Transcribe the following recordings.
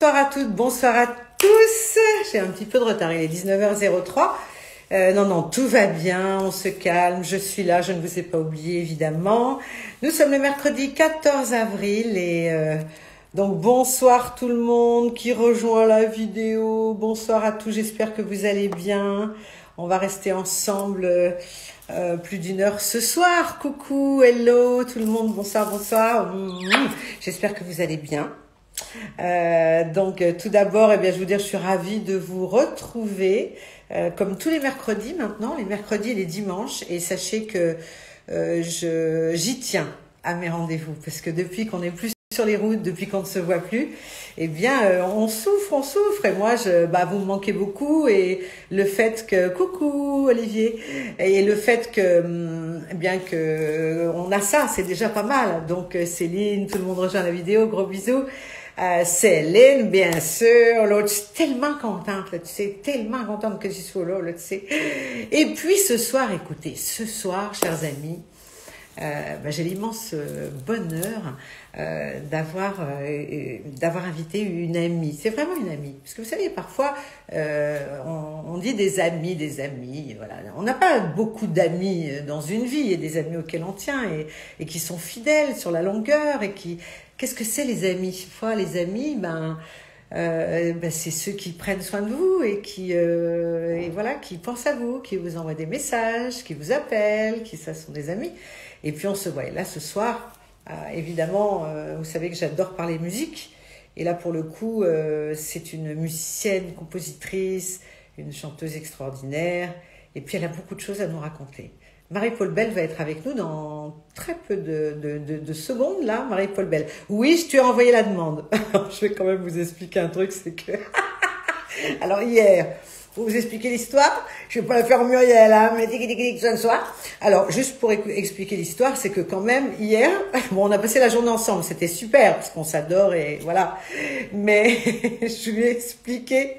Bonsoir à toutes, bonsoir à tous. J'ai un petit peu de retard, il est 19h03. Non, tout va bien, on se calme, je suis là, je ne vous ai pas oublié évidemment. Nous sommes le mercredi 14 avril et donc bonsoir tout le monde qui rejoint la vidéo. Bonsoir à tous, j'espère que vous allez bien. On va rester ensemble plus d'une heure ce soir. Coucou, hello tout le monde, bonsoir, bonsoir. J'espère que vous allez bien. Donc tout d'abord, je vais vous dire, je suis ravie de vous retrouver comme tous les mercredis maintenant, les mercredis et les dimanches. Et sachez que j'y tiens à mes rendez-vous parce que depuis qu'on n'est plus sur les routes, depuis qu'on ne se voit plus, on souffre. Et moi, vous me manquez beaucoup. Et le fait que, coucou Olivier, et le fait que, que on a ça, c'est déjà pas mal. Donc Céline, tout le monde rejoint la vidéo, gros bisous. Céline, bien sûr, l'autre, je suis tellement contente, là, tu sais, tellement contente que j'y sois là, tu sais. Et puis ce soir, écoutez, chers amis, j'ai l'immense bonheur d'avoir invité une amie. C'est vraiment une amie, parce que vous savez, parfois on dit des amis, voilà. On n'a pas beaucoup d'amis dans une vie, il y a des amis auxquels on tient et qui sont fidèles sur la longueur et qui. Qu'est-ce que c'est les amis? Parfois, les amis, c'est ceux qui prennent soin de vous et qui pensent à vous, qui vous envoient des messages, qui vous appellent, ça sont des amis. Et puis on se voit. Et là, ce soir, évidemment, vous savez que j'adore parler musique. Et là, pour le coup, c'est une musicienne, compositrice, une chanteuse extraordinaire. Et puis, elle a beaucoup de choses à nous raconter. Marie-Paul Bell va être avec nous dans très peu de secondes, là, Marie-Paul Bell. Oui, je t'ai envoyé la demande. Je vais quand même vous expliquer un truc, c'est que... Alors, hier, pour vous expliquer l'histoire, je vais pas la faire en Muriel, hein, mais ce soir. Alors, juste pour expliquer l'histoire, c'est que quand même, hier, on a passé la journée ensemble, c'était super, parce qu'on s'adore et voilà. Mais, je lui ai expliqué...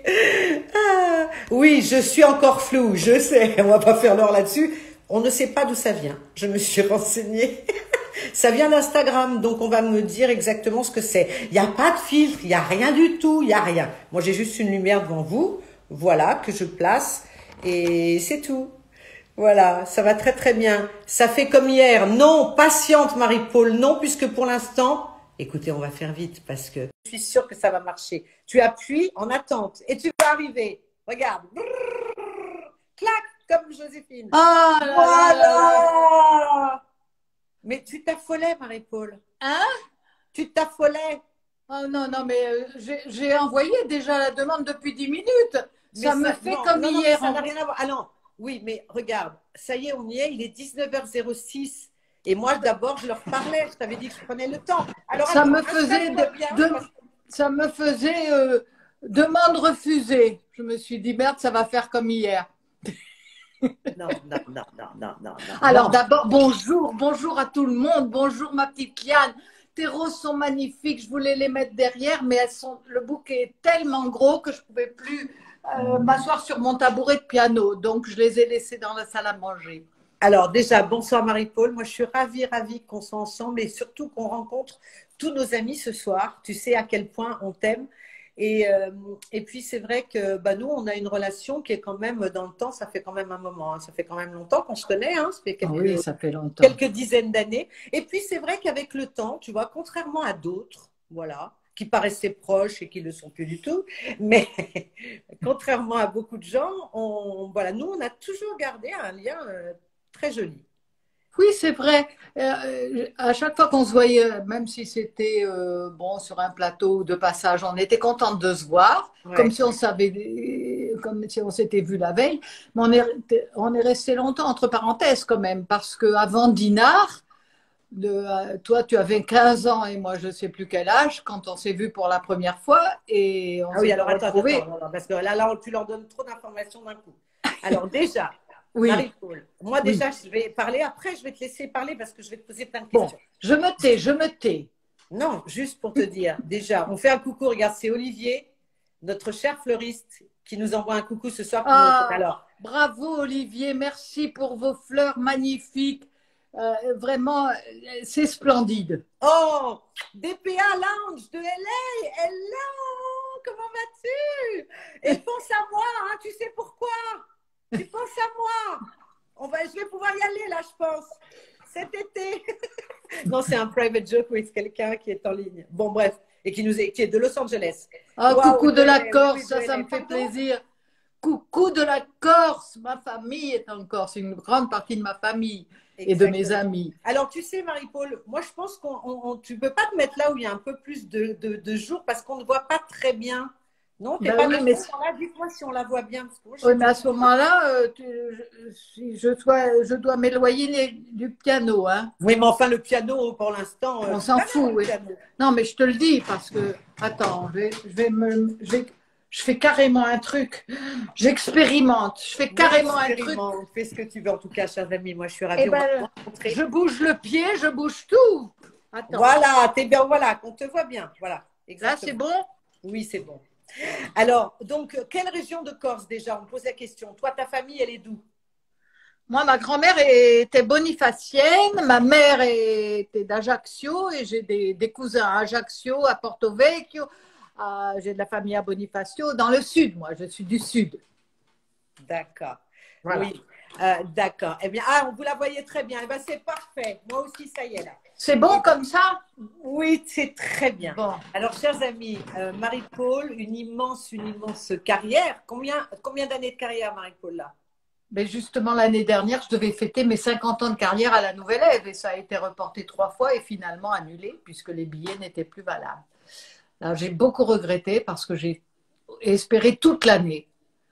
oui, je suis encore floue, je sais, on va pas faire l'heure là-dessus. On ne sait pas d'où ça vient. Je me suis renseignée. Ça vient d'Instagram, donc on va me dire exactement ce que c'est. Il n'y a pas de filtre, il n'y a rien du tout, il n'y a rien. Moi, j'ai juste une lumière devant vous, voilà, que je place, et c'est tout. Voilà, ça va très très bien. Ça fait comme hier. Non, patiente Marie-Paul, non, puisque pour l'instant, écoutez, on va faire vite, parce que je suis sûre que ça va marcher. Tu appuies en attente, et tu vas arriver. Regarde. Clac. Comme Joséphine. Ah là voilà. là. Mais tu t'affolais, Marie-Paul. Hein? Tu t'affolais. Oh non, mais j'ai envoyé déjà la demande depuis 10 minutes. Ça me fait comme hier. Ça n'a rien à voir. Ah non, oui, mais regarde, ça y est, on y est, il est 19h06. Et moi, d'abord, je leur parlais. Je t'avais dit que je prenais le temps. Alors, ça me faisait demande refusée. Je me suis dit, merde, ça va faire comme hier. Non. Alors d'abord, bonjour à tout le monde, bonjour ma petite Kian. Tes roses sont magnifiques, je voulais les mettre derrière, mais le bouquet est tellement gros que je ne pouvais plus m'asseoir sur mon tabouret de piano, donc je les ai laissés dans la salle à manger. Alors déjà, bonsoir Marie-Paul, moi je suis ravie qu'on soit ensemble et surtout qu'on rencontre tous nos amis ce soir. Tu sais à quel point on t'aime. Et puis c'est vrai que nous on a une relation qui est quand même dans le temps, ça fait quand même un moment, hein, ça fait quand même longtemps qu'on se connaît, hein, ça fait oui, ça fait longtemps, quelques dizaines d'années. Et puis c'est vrai qu'avec le temps, tu vois, contrairement à d'autres, voilà, qui paraissaient proches et qui ne le sont plus du tout, mais contrairement à beaucoup de gens, nous on a toujours gardé un lien très joli. Oui, c'est vrai. À chaque fois qu'on se voyait, même si c'était sur un plateau de passage, on était contente de se voir, ouais. Comme si on s'était vu la veille. Mais on est resté longtemps entre parenthèses quand même, parce qu'avant Dinard, toi tu avais 15 ans et moi je ne sais plus quel âge quand on s'est vu pour la première fois et on s'est retrouvés. Attends, parce que là tu leur donnes trop d'informations d'un coup. Alors déjà. Oui. Marie-Paul, moi déjà je vais parler, après je vais te laisser parler parce que je vais te poser plein de questions. Bon, je me tais. Non, juste pour te dire, déjà, on fait un coucou, regarde, c'est Olivier, notre cher fleuriste, qui nous envoie un coucou ce soir. Alors, bravo Olivier, merci pour vos fleurs magnifiques. Vraiment, c'est splendide. Oh, DPA Lounge de LA, hello, là, je pense. Cet été. Non, c'est un private joke with quelqu'un qui est en ligne. Bon, bref, et qui est de Los Angeles. Ah, Wow, coucou de la oui, Corse, oui, ça me fait pardon. plaisir. Coucou de la Corse, ma famille est en Corse, une grande partie de ma famille et de mes Exactement. amis. Alors, tu sais, Marie-Paul, moi, je pense tu ne peux pas te mettre là où il y a un peu plus de jours parce qu'on ne voit pas très bien. Non, tu n'es Ben pas oui, dans ce mais, moment-là. Dis-moi si on la voit bien. Parce que moi, je oui, sais mais pas. à ce moment-là, si je dois m'éloigner du piano, hein. Oui, mais enfin, le piano, pour l'instant, On c'est s'en pas mal, fout, le oui. piano. Non, mais je te le dis parce que, attends, je fais carrément un truc. J'expérimente. Je fais Mais carrément un truc. expérimente, fais ce que tu veux. En tout cas, chers amis, moi, je suis Eh ravie. On va se ben, je rencontrer. bouge le pied, je bouge tout. Attends, Voilà, t'es bien, voilà, qu'on te voit bien. Voilà, là c'est exactement. bon? Oui, c'est bon. Alors, donc, quelle région de Corse déjà? On me pose la question. Toi, ta famille, elle est d'où? Moi, ma grand-mère était bonifacienne, ma mère était d'Ajaccio et j'ai des cousins à Ajaccio, à Porto Vecchio. J'ai de la famille à Bonifacio, dans le sud, moi, je suis du sud. D'accord. Voilà. Oui, d'accord. Eh bien, vous la voyez très bien. Eh bien, c'est parfait. Moi aussi, ça y est là. C'est bon Eh bien, comme ça? oui, c'est très bien. Bon. Alors, chers amis, Marie-Paul, une immense carrière. Combien d'années de carrière, Marie-Paul, là? Mais justement, l'année dernière, je devais fêter mes 50 ans de carrière à la Nouvelle Ève et ça a été reporté 3 fois et finalement annulé puisque les billets n'étaient plus valables. Alors, j'ai beaucoup regretté parce que j'ai espéré toute l'année.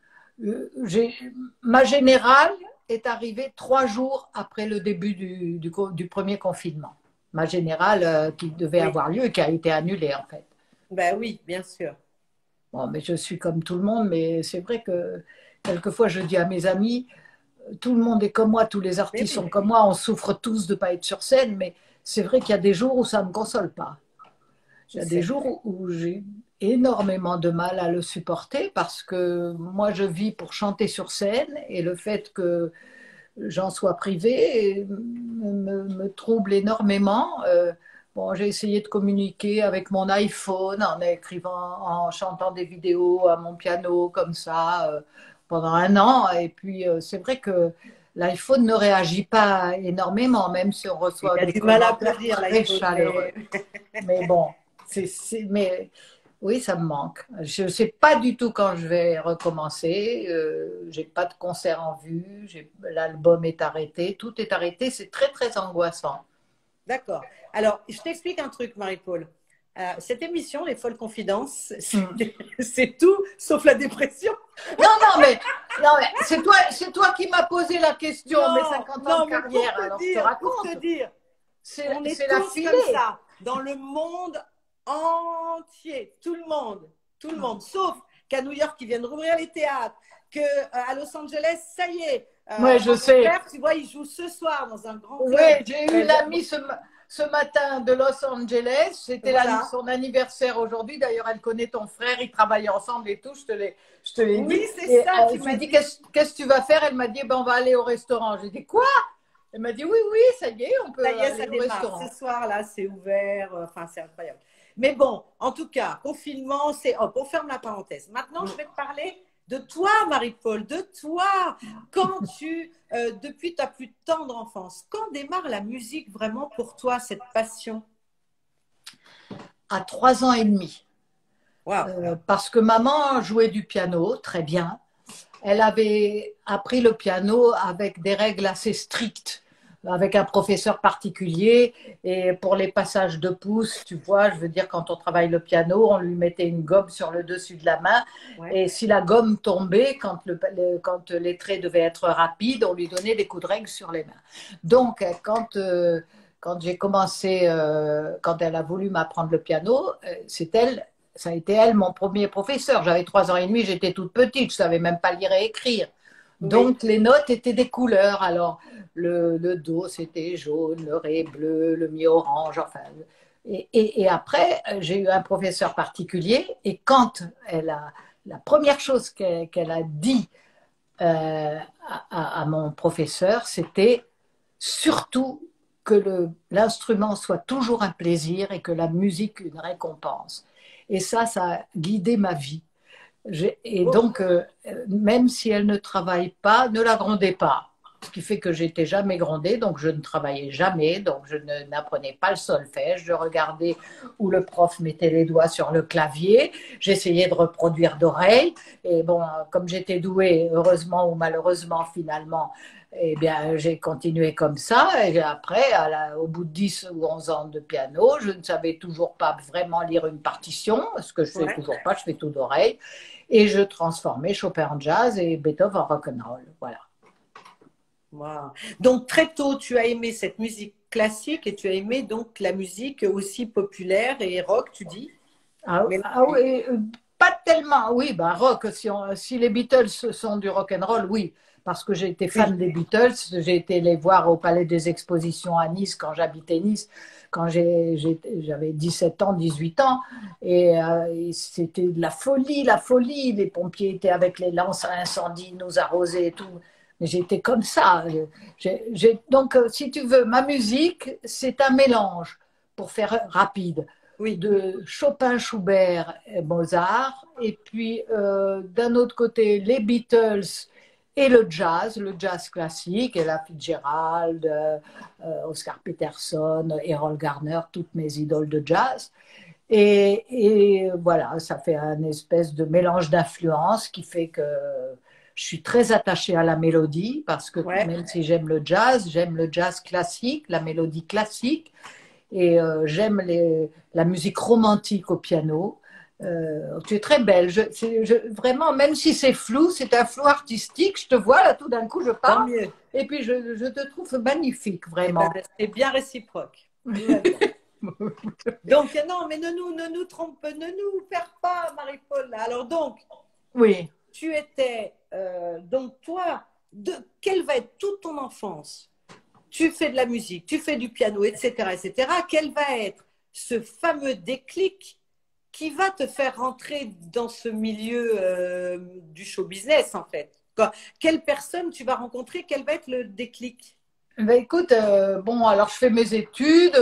Ma générale est arrivée 3 jours après le début du premier confinement. Ma générale qui devait Oui, avoir lieu et qui a été annulée en fait. ben oui, bien sûr. Bon, mais je suis comme tout le monde, mais c'est vrai que quelquefois je dis à mes amis, tout le monde est comme moi, tous les Mais artistes oui, sont comme moi, on souffre tous de ne pas être sur scène, mais c'est vrai qu'il y a des jours où ça ne me console pas. Il je y a des sais. jours où j'ai énormément de mal à le supporter parce que moi je vis pour chanter sur scène et le fait que j'en sois privée me trouble énormément. Bon, j'ai essayé de communiquer avec mon iPhone en écrivant, en chantant des vidéos à mon piano comme ça pendant un an. Et puis c'est vrai que l'iPhone ne réagit pas énormément, même si on Il reçoit a des du mal à commentaires applaudir, très l'iPhone. chaleureux. Mais bon, mais oui, ça me manque. Je ne sais pas du tout quand je vais recommencer. J'ai pas de concert en vue. L'album est arrêté. Tout est arrêté. C'est très, très angoissant. D'accord. Alors, je t'explique un truc, Marie-Paul. Cette émission, Les Folles Confidences, Mm. c'est tout sauf la dépression. Non, non, mais c'est toi qui m'as posé la question, mes Non, 50 ans de non, mais carrière. Alors, je te pour te raconte. dire, on est C'est la tous comme filée. ça, dans le monde entier, tout le monde, sauf qu'à New York, ils viennent rouvrir les théâtres, qu'à Los Angeles, ça y est, Oui, en je sais. Angleterre, tu vois, ils jouent ce soir dans un grand Oui, club. j'ai eu une Euh, amie ce matin de Los Angeles. C'était voilà. son anniversaire aujourd'hui. D'ailleurs, elle connaît ton frère. Ils travaillent ensemble et tout. Je te l'ai dit. Oui, c'est Et ça, je tu lui ai m'as dit, dit. qu'est-ce que tu vas faire? Elle m'a dit, ben, on va aller au restaurant. J'ai dit, quoi? Elle m'a dit, oui, oui, ça y est, on peut Ça y est, aller ça au démarre. restaurant. Ce soir-là, c'est ouvert. Enfin, c'est incroyable. Mais bon, en tout cas, confinement, c'est hop, on ferme la parenthèse. Maintenant, je vais te parler de toi, Marie-Paul, de toi. Depuis ta plus tendre enfance, quand démarre la musique vraiment pour toi, cette passion? À 3 ans et demi. Waouh. Parce que maman jouait du piano très bien. Elle avait appris le piano avec des règles assez strictes, avec un professeur particulier. Et pour les passages de pouce, tu vois, je veux dire, quand on travaille le piano, on lui mettait une gomme sur le dessus de la main. Ouais. Et si la gomme tombait, quand les traits devaient être rapides, on lui donnait des coups de règle sur les mains. Donc, quand j'ai commencé, quand elle a voulu m'apprendre le piano, c'est elle. Ça a été elle, mon premier professeur. J'avais 3 ans et demi, j'étais toute petite, je ne savais même pas lire et écrire. Oui. Donc, les notes étaient des couleurs. Alors, le do, c'était jaune, le ré, bleu, le mi, orange, enfin. Et après, j'ai eu un professeur particulier. Et quand la première chose qu'elle a dit à mon professeur, c'était surtout que l'instrument soit toujours un plaisir et que la musique une récompense. Et ça a guidé ma vie. Et Oh, donc, même si elle ne travaille pas, ne la grondez pas. ce qui fait que j'étais jamais grondée, donc je ne travaillais jamais, donc je n'apprenais pas le solfège, je regardais où le prof mettait les doigts sur le clavier, j'essayais de reproduire d'oreille, et bon, comme j'étais douée, heureusement ou malheureusement finalement, eh bien, j'ai continué comme ça. Et après, au bout de 10 ou 11 ans de piano, je ne savais toujours pas vraiment lire une partition, ce que je ne fais toujours pas, je fais tout d'oreille. Et je transformais Chopin en jazz et Beethoven en rock'n'roll. Voilà. Wow. Donc, très tôt, tu as aimé cette musique classique et tu as aimé donc la musique aussi populaire et rock, tu dis? Oui, pas tellement. Oui, bah rock. Si les Beatles sont du rock and roll, oui, parce que j'ai été fan des Beatles. J'ai été les voir au Palais des Expositions à Nice quand j'habitais Nice, quand j'avais 17 ans, 18 ans, et c'était de la folie, la folie. Les pompiers étaient avec les lances à incendie, nous arrosaient et tout. Mais j'étais comme ça. Donc, si tu veux, ma musique, c'est un mélange, pour faire rapide, de Chopin, Schubert et Mozart, et puis d'un autre côté les Beatles et le jazz classique, Ella Fitzgerald, Oscar Peterson, Errol Garner, toutes mes idoles de jazz. Et voilà, ça fait un espèce de mélange d'influences qui fait que je suis très attachée à la mélodie, parce que même si j'aime le jazz classique, la mélodie classique, et j'aime la musique romantique au piano. Tu es très belle. Vraiment, même si c'est flou, c'est un flou artistique. Je te vois là, tout d'un coup, je parle. Et puis, je te trouve magnifique, vraiment. C'est bien réciproque. Donc, non, mais ne nous trompe, ne nous perds pas, Marie-Paul. Alors, donc, oui. Tu étais, donc toi, quelle va être toute ton enfance? Tu fais de la musique, tu fais du piano, etc., etc. Quel va être ce fameux déclic qui va te faire rentrer dans ce milieu du show business, en fait? Quelle personne tu vas rencontrer? Quel va être le déclic? Ben écoute, bon, alors je fais mes études,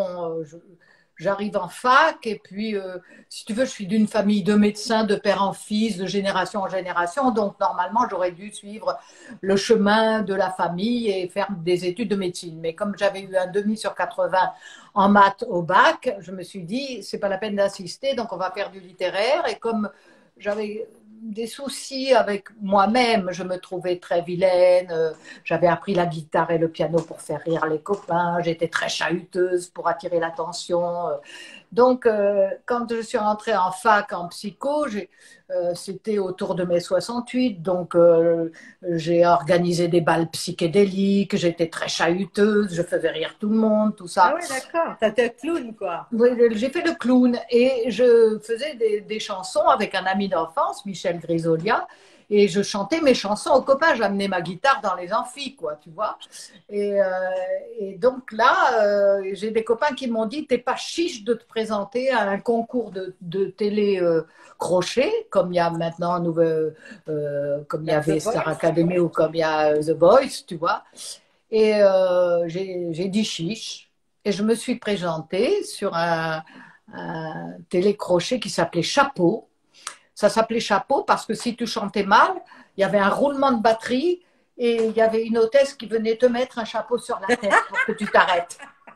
j'arrive en fac, et puis, si tu veux, je suis d'une famille de médecins, de père en fils, de génération en génération, donc normalement, j'aurais dû suivre le chemin de la famille et faire des études de médecine. Mais comme j'avais eu un demi sur 80 en maths au bac, je me suis dit, c'est pas la peine d'insister, donc on va faire du littéraire. Et comme j'avais des soucis avec moi-même, je me trouvais très vilaine, j'avais appris la guitare et le piano pour faire rire les copains, j'étais très chahuteuse pour attirer l'attention. Donc, quand je suis rentrée en fac en psycho, c'était autour de mai 68, donc j'ai organisé des balles psychédéliques, j'étais très chahuteuse, je faisais rire tout le monde, tout ça. Ah ouais, d'accord, t'étais clown, quoi. Oui, j'ai fait le clown, et je faisais des chansons avec un ami d'enfance, Michel Grisolia, et je chantais mes chansons aux copains. J'amenais ma guitare dans les amphis, quoi, tu vois. Et donc là, j'ai des copains qui m'ont dit, t'es pas chiche de te présenter à un concours de télé crochet, comme il y a maintenant, comme il y avait Star Academy ou comme il y a The Voice, tu vois. Et j'ai dit chiche, et je me suis présentée sur un télécrochet qui s'appelait Chapeau. Ça s'appelait Chapeau parce que si tu chantais mal, il y avait un roulement de batterie et il y avait une hôtesse qui venait te mettre un chapeau sur la tête pour que tu t'arrêtes.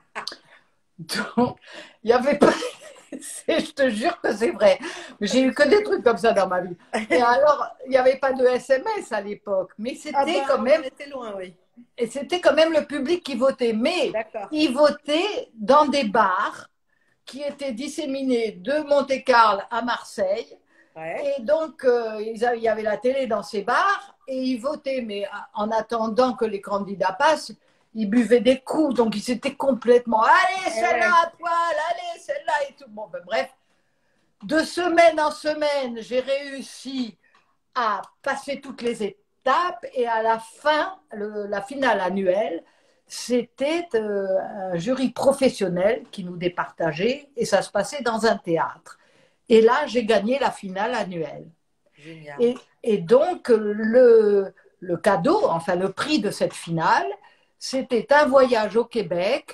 Donc, il y avait pas... Je te jure que c'est vrai. J'ai eu que des trucs comme ça dans ma vie. Et alors, il n'y avait pas de SMS à l'époque, mais c'était quand même... On était loin, oui. Et c'était quand même le public qui votait. Mais ils votaient dans des bars qui étaient disséminés de Monte-Carlo à Marseille. Et donc, il y avait la télé dans ces bars et ils votaient. Mais en attendant que les candidats passent, ils buvaient des coups. Donc, ils étaient complètement « Allez, celle-là à poil, allez, celle-là » et tout. Bon, ben, bref, de semaine en semaine, j'ai réussi à passer toutes les étapes. Et à la fin, la finale annuelle, c'était un jury professionnel qui nous départageait et ça se passait dans un théâtre. Et là, j'ai gagné la finale annuelle. Génial. Et donc, le cadeau, enfin le prix de cette finale, c'était un voyage au Québec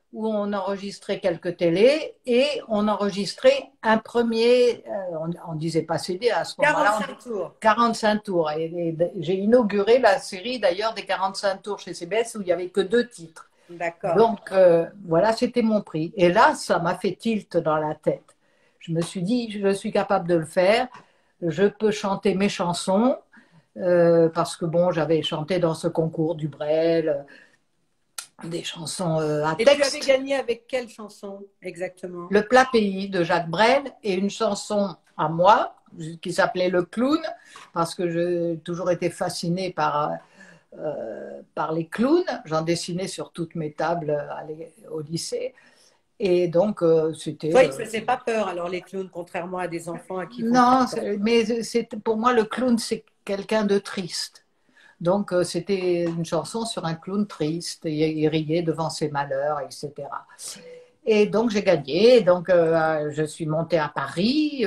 où on enregistrait quelques télés et on enregistrait un premier, on ne disait pas CD à ce moment-là, 45 tours. 45 tours. Et j'ai inauguré la série d'ailleurs des 45 tours chez CBS où il n'y avait que 2 titres. D'accord. Donc voilà, c'était mon prix. Et là, ça m'a fait tilt dans la tête. Je me suis dit, je suis capable de le faire, je peux chanter mes chansons, parce que bon, j'avais chanté dans ce concours du Brel, des chansons à Et texte. tu avais gagné avec quelle chanson exactement? Le plat pays de Jacques Brel et une chanson à moi qui s'appelait Le Clown, parce que j'ai toujours été fascinée par les clowns. J'en dessinais sur toutes mes tables au lycée. Et donc, c'était. Toi, ils ne te faisaient pas peur, alors les clowns, contrairement à des enfants à qui ils font Non, peur. mais pour moi, le clown, c'est quelqu'un de triste. Donc, c'était une chanson sur un clown triste, et il riait devant ses malheurs, etc. Et donc, j'ai gagné. Donc, je suis montée à Paris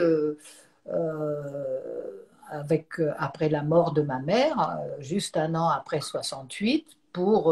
après la mort de ma mère, juste un an après 68, pour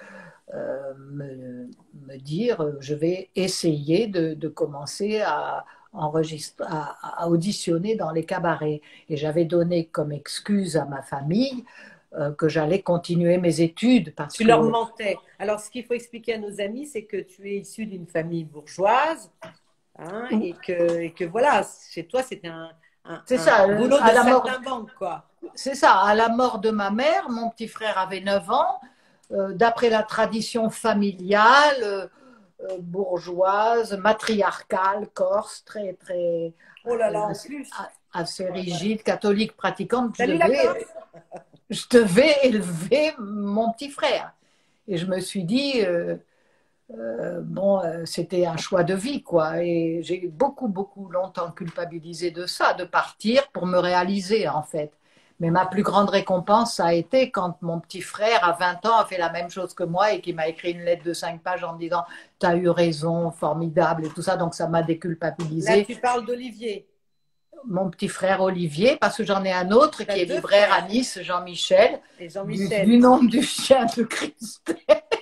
me dire je vais essayer de commencer à enregistrer, à auditionner dans les cabarets. Et j'avais donné comme excuse à ma famille que j'allais continuer mes études parce Tu que leur mentais. Alors, ce qu'il faut expliquer à nos amis, c'est que tu es issu d'une famille bourgeoise, hein, et que voilà, chez toi, c'était c'est ça, un boulot de à la mort, saltimbanque, quoi. c'est ça, à la mort de ma mère, mon petit frère avait 9 ans. D'après la tradition familiale, bourgeoise, matriarcale, corse, très, très, Oh là là, en assez, plus. assez rigide, catholique, pratiquante, Salut la Corse. je devais élever mon petit frère. Et je me suis dit, bon, c'était un choix de vie, quoi. Et j'ai beaucoup, beaucoup longtemps culpabilisé de ça, de partir pour me réaliser, en fait. Mais ma plus grande récompense, ça a été quand mon petit frère, à 20 ans, a fait la même chose que moi et qui m'a écrit une lettre de 5 pages en me disant « T'as eu raison, formidable » et tout ça. Donc, ça m'a Là, déculpabilisé. tu parles d'Olivier. Mon petit frère Olivier, parce que j'en ai un autre Tu as qui est deux libraire à frères. Nice, Jean-Michel, Et du Jean-Michel. nom du chien de Christelle.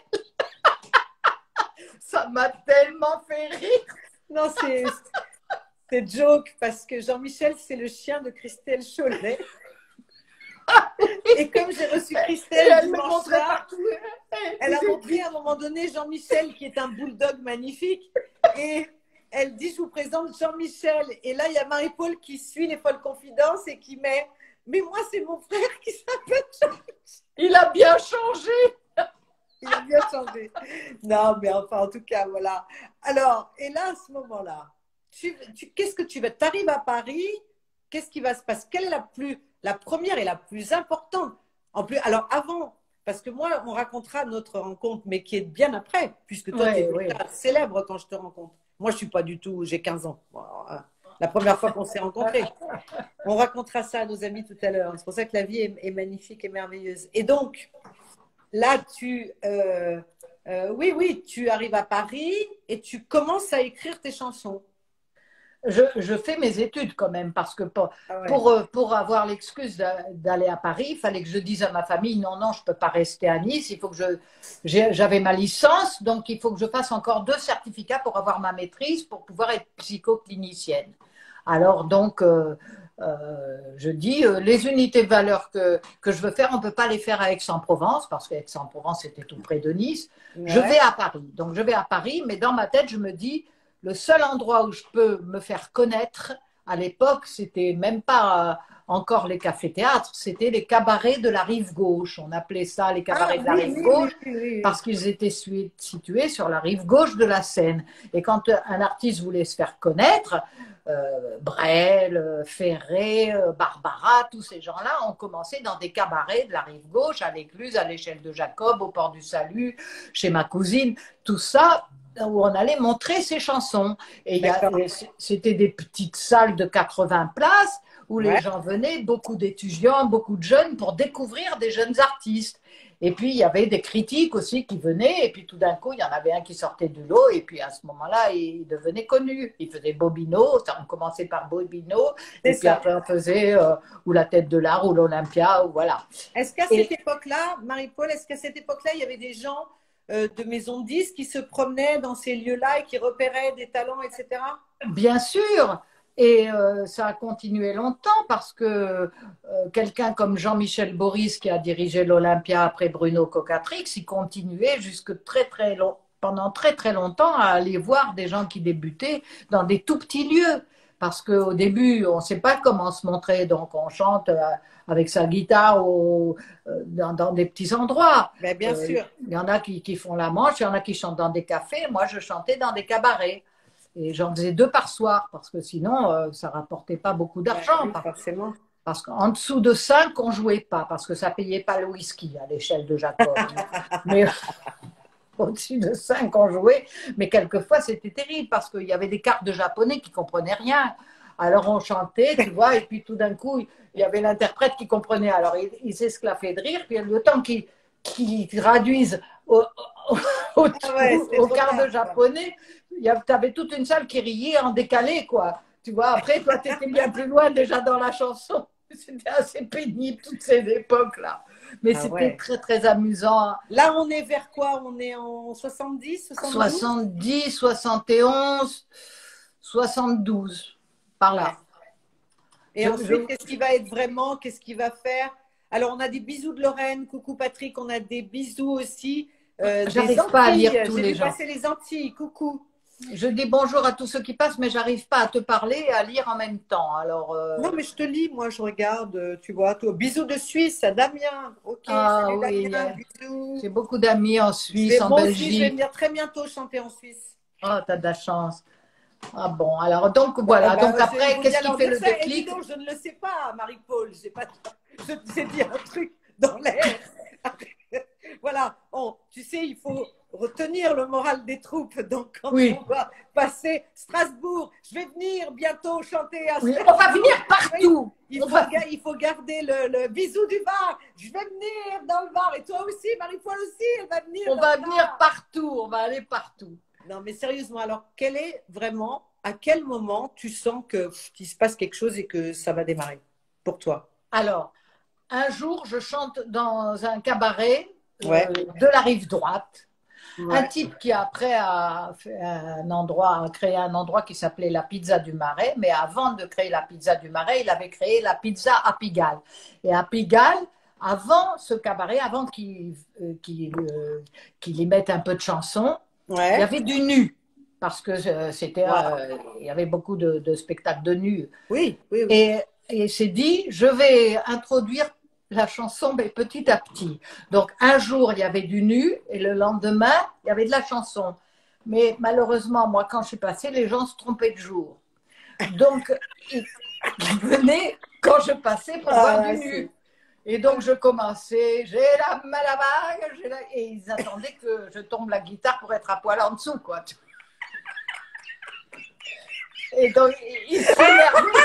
Ça m'a tellement fait rire. Non, c'est joke, parce que Jean-Michel, c'est le chien de Christelle Chollet. Et comme j'ai reçu Christelle dimanche soir, elle a montré à un moment donné Jean-Michel, qui est un bulldog magnifique. Et elle dit, je vous présente Jean-Michel. Et là, il y a Marie-Paul qui suit les folles confidences et qui met, mais moi, c'est mon frère qui s'appelle Jean-Michel. Il a bien changé. Il a bien changé. Non, mais enfin, en tout cas, voilà. Alors, et là, à ce moment-là, qu'est-ce que tu vas? Tu arrives à Paris, qu'est-ce qui va se passer? Quelle est la première et la plus importante? En plus, alors avant, parce que moi, on racontera notre rencontre, mais qui est bien après, puisque toi, tu es déjà célèbre quand je te rencontre. Moi, je ne suis pas du tout, j'ai 15 ans. Bon, la première fois qu'on s'est rencontrés. On racontera ça à nos amis tout à l'heure. C'est pour ça que la vie est magnifique et merveilleuse. Et donc, là, oui, tu arrives à Paris et tu commences à écrire tes chansons. Je fais mes études quand même, parce que pour avoir l'excuse d'aller à Paris, il fallait que je dise à ma famille, non, non, je ne peux pas rester à Nice, il faut que j'avais ma licence, donc il faut que je fasse encore 2 certificats pour avoir ma maîtrise, pour pouvoir être psychoclinicienne. Alors donc, je dis, les unités de valeur que je veux faire, on ne peut pas les faire à Aix-en-Provence, parce qu'Aix-en-Provence, c'était tout près de Nice. Ouais. Je vais à Paris. Donc, je vais à Paris, mais dans ma tête, je me dis, le seul endroit où je peux me faire connaître, à l'époque, c'était même pas encore les cafés-théâtres, c'était les cabarets de la rive gauche. On appelait ça les cabarets de la rive gauche, parce qu'ils étaient situés sur la rive gauche de la Seine. Et quand un artiste voulait se faire connaître, Brel, Ferré, Barbara, tous ces gens-là ont commencé dans des cabarets de la rive gauche, à l'Écluse, à l'Échelle de Jacob, au Port du Salut, chez ma cousine, tout ça, où on allait montrer ses chansons. Et c'était des petites salles de 80 places où les gens venaient, beaucoup d'étudiants, beaucoup de jeunes, pour découvrir des jeunes artistes. Et puis, il y avait des critiques aussi qui venaient, et puis tout d'un coup, il y en avait un qui sortait de l'eau, et puis à ce moment-là, il devenait connu. Il faisait Bobino, on commençait par Bobino, et puis après on faisait ou la Tête de l'Art, ou l'Olympia, ou voilà. Est-ce qu'à cette époque-là, Marie-Paul, est-ce qu'à cette époque-là, il y avait des gens de maisons de disques qui se promenaient dans ces lieux-là et qui repéraient des talents, etc. Bien sûr, et ça a continué longtemps parce que quelqu'un comme Jean-Michel Boris, qui a dirigé l'Olympia après Bruno Cocatrix, il continuait jusque pendant très très longtemps à aller voir des gens qui débutaient dans des tout petits lieux. Parce qu'au début, on ne sait pas comment se montrer, donc on chante avec sa guitare dans des petits endroits. Ben, bien sûr. Il y en a qui font la manche, il y en a qui chantent dans des cafés. Moi, je chantais dans des cabarets. Et j'en faisais 2 par soir, parce que sinon, ça ne rapportait pas beaucoup d'argent. Oui, forcément. Parce qu'en dessous de 5, on ne jouait pas, parce que ça ne payait pas le whisky à l'échelle de Jacob. Mais au-dessus de 5, on jouait. Mais quelquefois, c'était terrible, parce qu'il y avait des cartes de japonais qui ne comprenaient rien. Alors on chantait, tu vois, et puis tout d'un coup, il y avait l'interprète qui comprenait. Alors il s'esclaffait de rire, puis le temps qu'il traduise au quart de japonais, tu avais toute une salle qui riait en décalé, quoi. Tu vois, après, toi, tu étais bien plus loin déjà dans la chanson. C'était assez pénible, toutes ces époques-là. Mais c'était très, très amusant. Là, on est vers quoi? On est en 70, 70, 71, 72, par là. Et ensuite, qu'est-ce qui va être vraiment? Qu'est-ce qui va faire? Alors, on a des bisous de Lorraine. Coucou Patrick, on a des bisous aussi. J'arrive pas à lire tous les gens. J'ai passer les Antilles. Coucou. Je dis bonjour à tous ceux qui passent, mais j'arrive pas à te parler et à lire en même temps. Alors, non, mais je te lis, moi, je regarde, tu vois. Toi. Bisous de Suisse à Damien. Ok, salut oui, Damien, bisous. J'ai beaucoup d'amis en Suisse, en Belgique. Aussi, je vais venir très bientôt chanter en Suisse. Oh, t'as de la chance. Ah bon, alors donc voilà. Donc après, qu'est-ce qui fait le déclic? Je ne le sais pas, Marie-Paul. Je t'ai dit un truc dans l'air. Voilà, tu sais, il faut retenir le moral des troupes. Donc, quand on va passer Strasbourg, je vais venir bientôt chanter à Strasbourg. On va venir partout. Il faut garder le bisou du Var. Je vais venir dans le Var. Et toi aussi, Marie-Paul aussi, elle va venir. On va venir partout. On va aller partout. Non, mais sérieusement, alors, à quel moment tu sens qu'il se passe quelque chose et que ça va démarrer pour toi? Alors, un jour, je chante dans un cabaret de la rive droite. Ouais. Un type qui après a créé un endroit qui s'appelait la Pizza du Marais, mais avant de créer la Pizza du Marais, il avait créé la Pizza à Pigalle. Et à Pigalle, avant ce cabaret, avant qu'il y mette un peu de chansons, il y avait du nu. Parce que il y avait beaucoup de spectacles de nu. Oui. Et il s'est dit, je vais introduire la chanson, mais petit à petit. Donc, un jour, il y avait du nu, et le lendemain, il y avait de la chanson. Mais malheureusement, moi, quand je suis passée, les gens se trompaient de jour. Donc, ils venaient quand je passais pour voir du nu. Et donc, je commençais, j'ai la malabague, et ils attendaient que je tombe la guitare pour être à poil en dessous, quoi. Et donc, ils s'énervaient.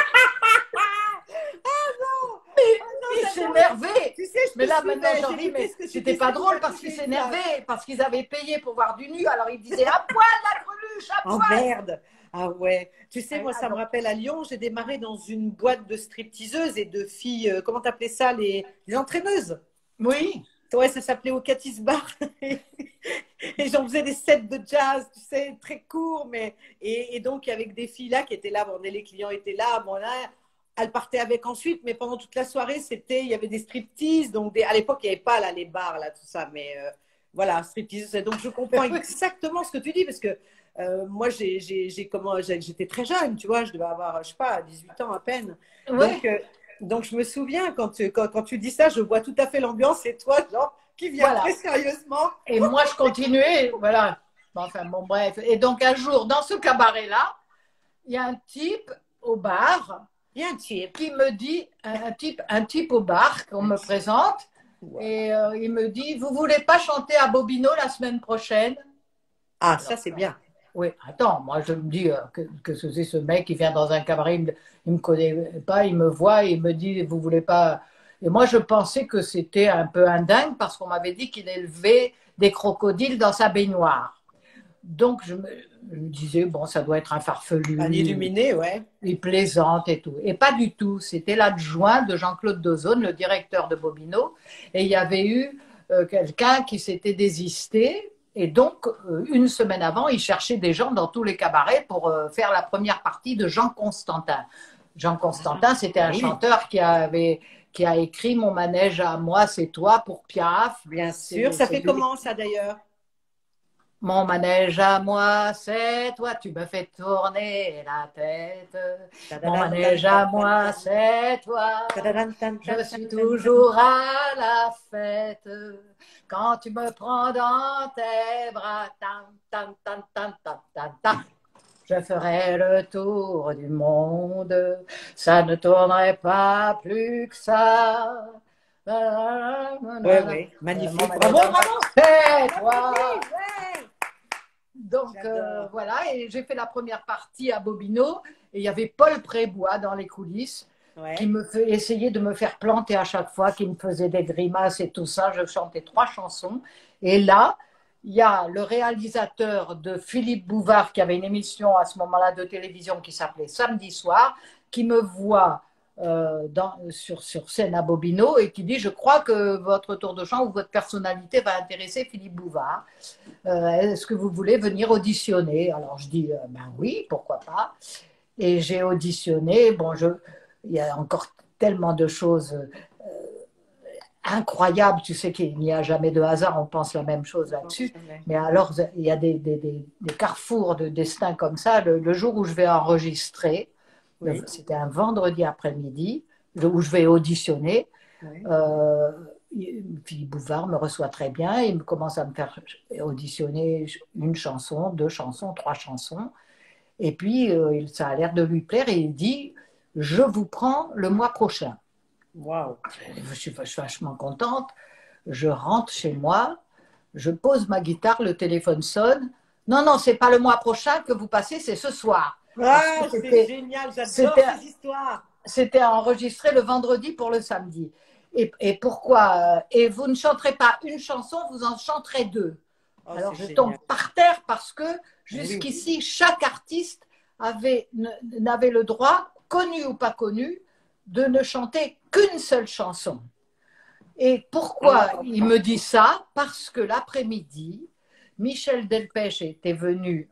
Ils s'énervaient. Tu sais, mais là, maintenant, j'en dis, mais c'était pas drôle parce qu'ils s'énervaient, parce qu'ils avaient payé pour voir du nu. Alors, ils disaient, à poil la greluche, à poil. Oh merde. Ah ouais. Tu sais, moi, ça me rappelle à Lyon, j'ai démarré dans une boîte de stripteaseuses et de filles, comment t'appelais ça, les entraîneuses. Oui. Ouais, ça s'appelait au Catis Bar. Et j'en faisais des sets de jazz, tu sais, très courts. Et donc, avec des filles là qui étaient là, les clients étaient là, bon là, elles partaient avec ensuite, mais pendant toute la soirée, il y avait des striptease. Donc, à l'époque, il n'y avait pas là, les bars, là, tout ça. Mais voilà, striptease. Donc, je comprends exactement ce que tu dis parce que moi, j'étais très jeune, tu vois, je devais avoir, je sais pas, 18 ans à peine. Ouais. Donc, je me souviens, quand tu dis ça, je vois tout à fait l'ambiance et toi, genre, qui vient très sérieusement. Et moi, je continuais, voilà. Enfin, bon, bref. Et donc, un jour, dans ce cabaret-là, il y a un type au bar. Il y a un type qui me dit, un type au bar qu'on me présente, et il me dit, vous voulez pas chanter à Bobino la semaine prochaine? Ah, ça c'est bien. Oui, attends, moi je me dis que c'est ce mec qui vient dans un cabaret, il me connaît pas, il me voit, il me dit, vous voulez pas... Et moi je pensais que c'était un peu un dingue parce qu'on m'avait dit qu'il élevait des crocodiles dans sa baignoire. Donc je me disais, bon, ça doit être un farfelu. Un illuminé, ouais. Il plaisante et tout. Et pas du tout. C'était l'adjoint de Jean-Claude Dozone, le directeur de Bobino. Et il y avait eu quelqu'un qui s'était désisté Et donc, une semaine avant, il cherchait des gens dans tous les cabarets pour faire la première partie de Jean Constantin. Jean Constantin, c'était un chanteur qui a écrit Mon manège à moi, c'est toi pour Piaf. Bien sûr. Ça fait comment ça d'ailleurs? Mon manège à moi, c'est toi, tu me fais tourner la tête. Mon manège à moi, c'est toi, je suis toujours à la fête. Quand tu me prends dans tes bras, tam, tam, tam, tam, tam, tam, tam, je ferai le tour du monde. Ça ne tournerait pas plus que ça. Oui, magnifique. Bravo, bravo, c'est toi. Donc voilà, et j'ai fait la première partie à Bobino, et il y avait Paul Prébois dans les coulisses qui me fait essayer de me faire planter à chaque fois, qui me faisait des grimaces et tout ça. Je chantais 3 chansons, et là, il y a le réalisateur de Philippe Bouvard, qui avait une émission à ce moment-là de télévision qui s'appelait Samedi soir, qui me voit sur scène à Bobino et qui dit: je crois que votre tour de chant ou votre personnalité va intéresser Philippe Bouvard. Est-ce que vous voulez venir auditionner? Alors je dis ben oui, pourquoi pas. Et j'ai auditionné. Bon, il y a encore tellement de choses incroyables. Tu sais qu'il n'y a jamais de hasard, on pense la même chose là-dessus. Mais alors, il y a des carrefours de destin comme ça. Le jour où je vais enregistrer, c'était un vendredi après-midi, où je vais auditionner. Philippe Bouvard me reçoit très bien, il commence à me faire auditionner 1 chanson, 2 chansons, 3 chansons, et puis ça a l'air de lui plaire, et il dit: je vous prends le mois prochain. Wow. Je suis vachement contente. Je rentre chez moi, je pose ma guitare, le téléphone sonne. Non, c'est pas le mois prochain que vous passez, c'est ce soir. Ah, c'est génial, j'adore ces histoires. C'était enregistré le vendredi pour le samedi. Et pourquoi? Et vous ne chanterez pas 1 chanson, vous en chanterez 2. Alors je tombe par terre parce que jusqu'ici, chaque artiste n'avait le droit, connu ou pas connu, de ne chanter qu'1 seule chanson. Et pourquoi il me dit ça? Parce que l'après-midi, Michel Delpech était venu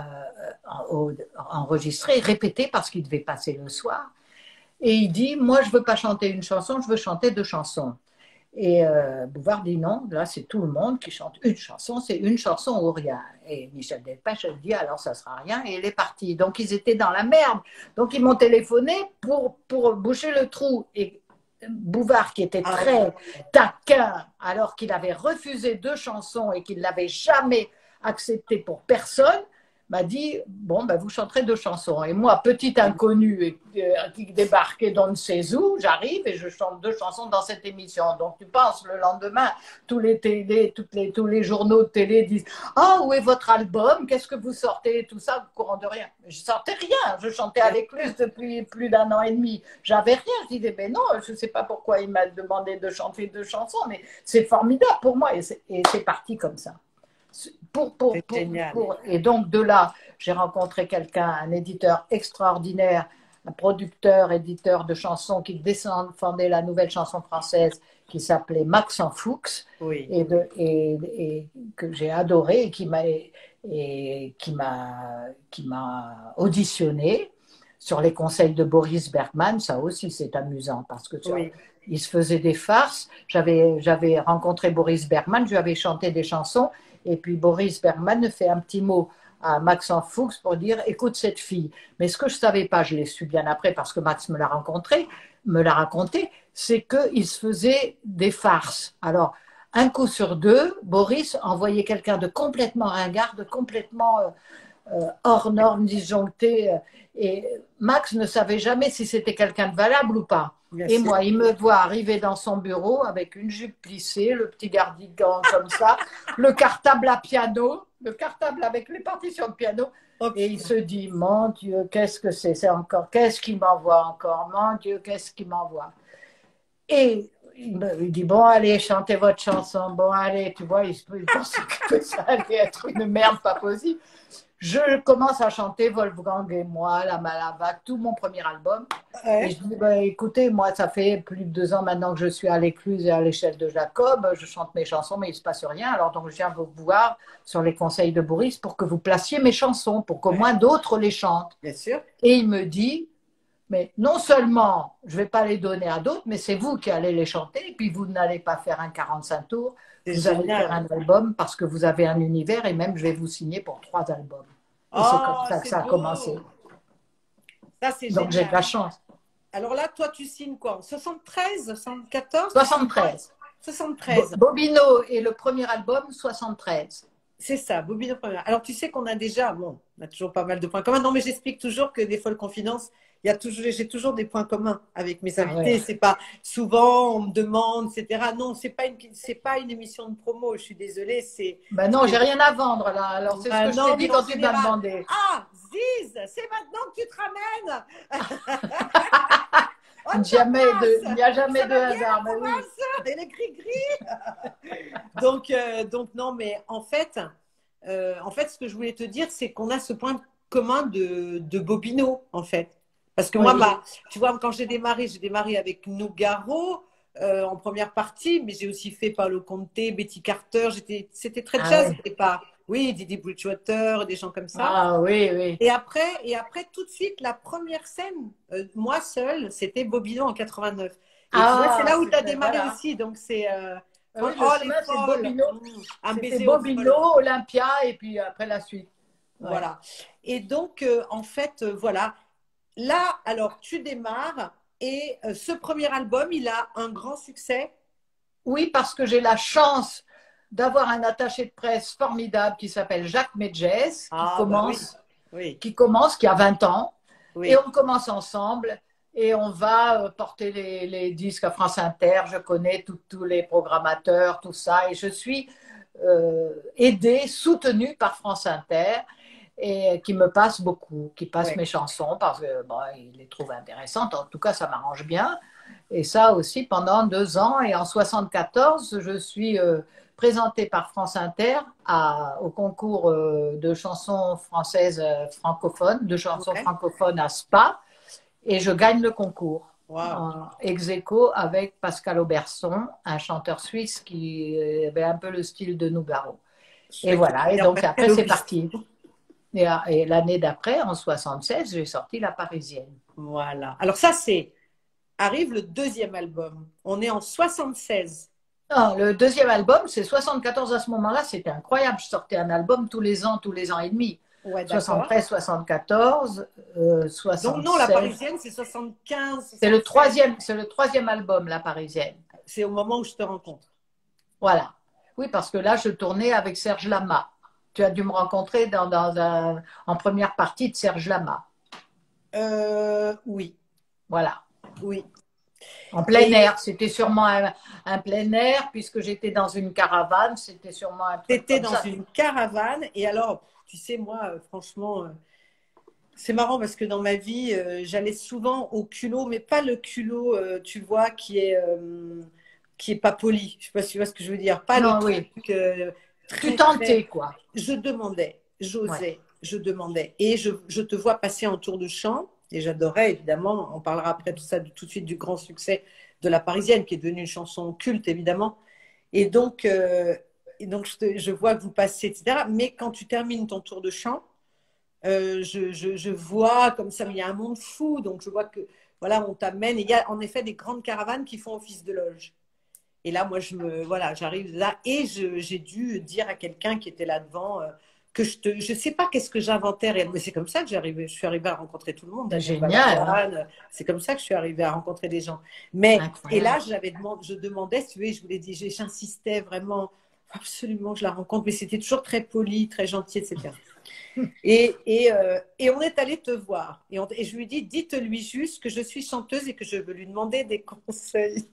enregistrer, répéter parce qu'il devait passer le soir. Et il dit: moi, je ne veux pas chanter 1 chanson, je veux chanter 2 chansons. Et Bouvard dit: non, là, c'est tout le monde qui chante 1 chanson, c'est 1 chanson ou rien. Et Michel Delpech dit: alors, ça ne sera rien, et il est parti. Donc, ils étaient dans la merde. Donc, ils m'ont téléphoné pour boucher le trou. Et Bouvard, qui était très taquin, alors qu'il avait refusé 2 chansons et qu'il ne l'avait jamais accepté pour personne, m'a dit: bon, ben, vous chanterez 2 chansons. Et moi, petite inconnue qui débarquait d'on ne sait où, j'arrive et je chante 2 chansons dans cette émission. Donc tu penses, le lendemain, tous les journaux de télé disent: ah, où est votre album? Qu'est-ce que vous sortez? Tout ça, au courant de rien. Je sortais rien, je chantais avec lui depuis plus d'1 an et demi. J'avais rien. Je disais: mais non, je ne sais pas pourquoi il m'a demandé de chanter 2 chansons, mais c'est formidable pour moi. Et c'est parti comme ça. Et donc de là, j'ai rencontré quelqu'un, un éditeur extraordinaire, un producteur, éditeur de chansons qui défendait la nouvelle chanson française, qui s'appelait Maxence Fuchs, et que j'ai adoré et qui m'a auditionné sur les conseils de Boris Bergman. Ça aussi, c'est amusant parce que il se faisait des farces. J'avais rencontré Boris Bergman, je lui avais chanté des chansons. Et puis Boris Bergman fait un petit mot à Maxence Fuchs pour dire: écoute cette fille. Mais ce que je ne savais pas, je l'ai su bien après parce que Max me l'a raconté, c'est qu'il se faisait des farces. Alors, 1 coup sur 2, Boris envoyait quelqu'un de complètement ringard, de complètement hors norme, disjoncté. Et Max ne savait jamais si c'était quelqu'un de valable ou pas. Et moi, il me voit arriver dans son bureau avec une jupe plissée, le petit cardigan comme ça, le cartable à piano, le cartable avec les partitions de piano. Et il se dit: mon Dieu, qu'est-ce que c'est encore? Qu'est-ce qu'il m'envoie encore? Mon Dieu, qu'est-ce qu'il m'envoie? Et il dit: bon, allez, chantez votre chanson. Bon, allez, tu vois, il pensait que ça allait être une merde pas possible. je commence à chanter Wolfgang et moi, La Malava, tout mon premier album. Et je dis, bah, écoutez, moi, ça fait plus de 2 ans maintenant que je suis à l'Écluse et à l'échelle de Jacob. Je chante mes chansons, mais il ne se passe rien. Alors, donc, je viens vous voir sur les conseils de Boris pour que vous placiez mes chansons, pour qu'au moins d'autres les chantent. Bien sûr. Et il me dit, mais non seulement je ne vais pas les donner à d'autres, mais c'est vous qui allez les chanter, et puis vous n'allez pas faire un 45 tours, vous allez faire un album parce que vous avez un univers, et même je vais vous signer pour 3 albums. Et c'est comme ça que ça a commencé. Ça, c'est donc j'ai de la chance. Alors là, toi, tu signes quoi? En 73, 74? 73. 73. Bobino est le premier album, 73. C'est ça, Bobino premier. Alors, tu sais qu'on a déjà, bon, on a toujours pas mal de points communs. Non, mais j'explique toujours que des Folles Confidences, j'ai toujours des points communs avec mes invités. Ouais. C'est pas souvent, on me demande, etc. Non, c'est pas une émission de promo. Je suis désolée. Ben non, j'ai rien à vendre là. Alors c'est ce que je t'ai dit quand tu m'as demandé. Ah, Ziz, c'est maintenant que tu te ramènes. Il n'y a jamais de hasard. Mais oui. Et les gris-gris. donc non, mais en fait, ce que je voulais te dire, c'est qu'on a ce point commun de Bobino, en fait. Parce que moi, tu vois, quand j'ai démarré avec Nougaro en première partie, mais j'ai aussi fait Paolo Conte, Betty Carter. C'était très jazz au départ. Oui, Didi Bridgewater, des gens comme ça. Ah oui, oui. Et après, tout de suite, la première scène, moi seule, c'était Bobino en 89. Et c'est là où tu as démarré aussi. Donc c'est. Oui, c'est Bobino. C'était Bobino, Olympia, et puis après la suite. Ouais. Voilà. Et donc, en fait, voilà. Là, alors, tu démarres et ce premier album, il a un grand succès. Oui, parce que j'ai la chance d'avoir un attaché de presse formidable qui s'appelle Jacques Medjes, qui a 20 ans. Oui. Et on commence ensemble et on va porter les disques à France Inter. Je connais tous les programmateurs, tout ça. Et je suis aidée, soutenue par France Inter. Et qui me passe beaucoup, qui passe mes chansons parce que il les trouve intéressantes. En tout cas, ça m'arrange bien. Et ça aussi pendant 2 ans. Et en 74, je suis présentée par France Inter au concours de chansons françaises francophones, de chansons francophones à Spa. Et je gagne le concours. Wow. Ex aequo avec Pascal Auberson, un chanteur suisse qui avait un peu le style de Nougaro. Et voilà. Et donc après, c'est parti. Et l'année d'après, en 76, j'ai sorti La Parisienne. Voilà. Alors ça, arrive le deuxième album. On est en 76. Non, le deuxième album, c'est 74 à ce moment-là. C'était incroyable. Je sortais un album tous les ans et demi. Ouais, 73, 74, 76. Donc non, La Parisienne, c'est 75. 76. C'est le troisième album, La Parisienne. C'est au moment où je te rencontre. Voilà. Oui, parce que là, je tournais avec Serge Lama. Tu as dû me rencontrer en première partie de Serge Lama. Oui. Voilà. Oui. En plein air. C'était sûrement un plein air, puisque j'étais dans une caravane. C'était sûrement un truc. T'étais dans une caravane. Et alors, tu sais, moi, franchement, c'est marrant parce que dans ma vie, j'allais souvent au culot, mais pas le culot, tu vois, qui est pas poli. Je ne sais pas si tu vois ce que je veux dire. Pas non, le truc. Tu tentais, quoi. Je demandais, j'osais, je demandais. Et je te vois passer en tour de chant, et j'adorais, évidemment, on parlera après tout ça, tout de suite du grand succès de La Parisienne, qui est devenue une chanson culte, évidemment. Et donc je vois que vous passez, etc. Mais quand tu termines ton tour de chant, je vois comme ça, mais il y a un monde fou, donc je vois que, voilà, on t'amène. Il y a en effet des grandes caravanes qui font office de loge. Et là, moi, j'arrive là et j'ai dû dire à quelqu'un qui était là devant que je sais pas qu'est-ce que j'inventais réellement. Mais c'est comme ça que je suis arrivée à rencontrer tout le monde. Génial. C'est comme ça que je suis arrivée à rencontrer des gens. Mais, et là, je demandais, si tu veux, je voulais dire, j'insistais vraiment, absolument, que je la rencontre, mais c'était toujours très poli, très gentil, etc. Et on est allé te voir. Et je lui ai dit, dites-lui juste que je suis chanteuse et que je veux lui demander des conseils.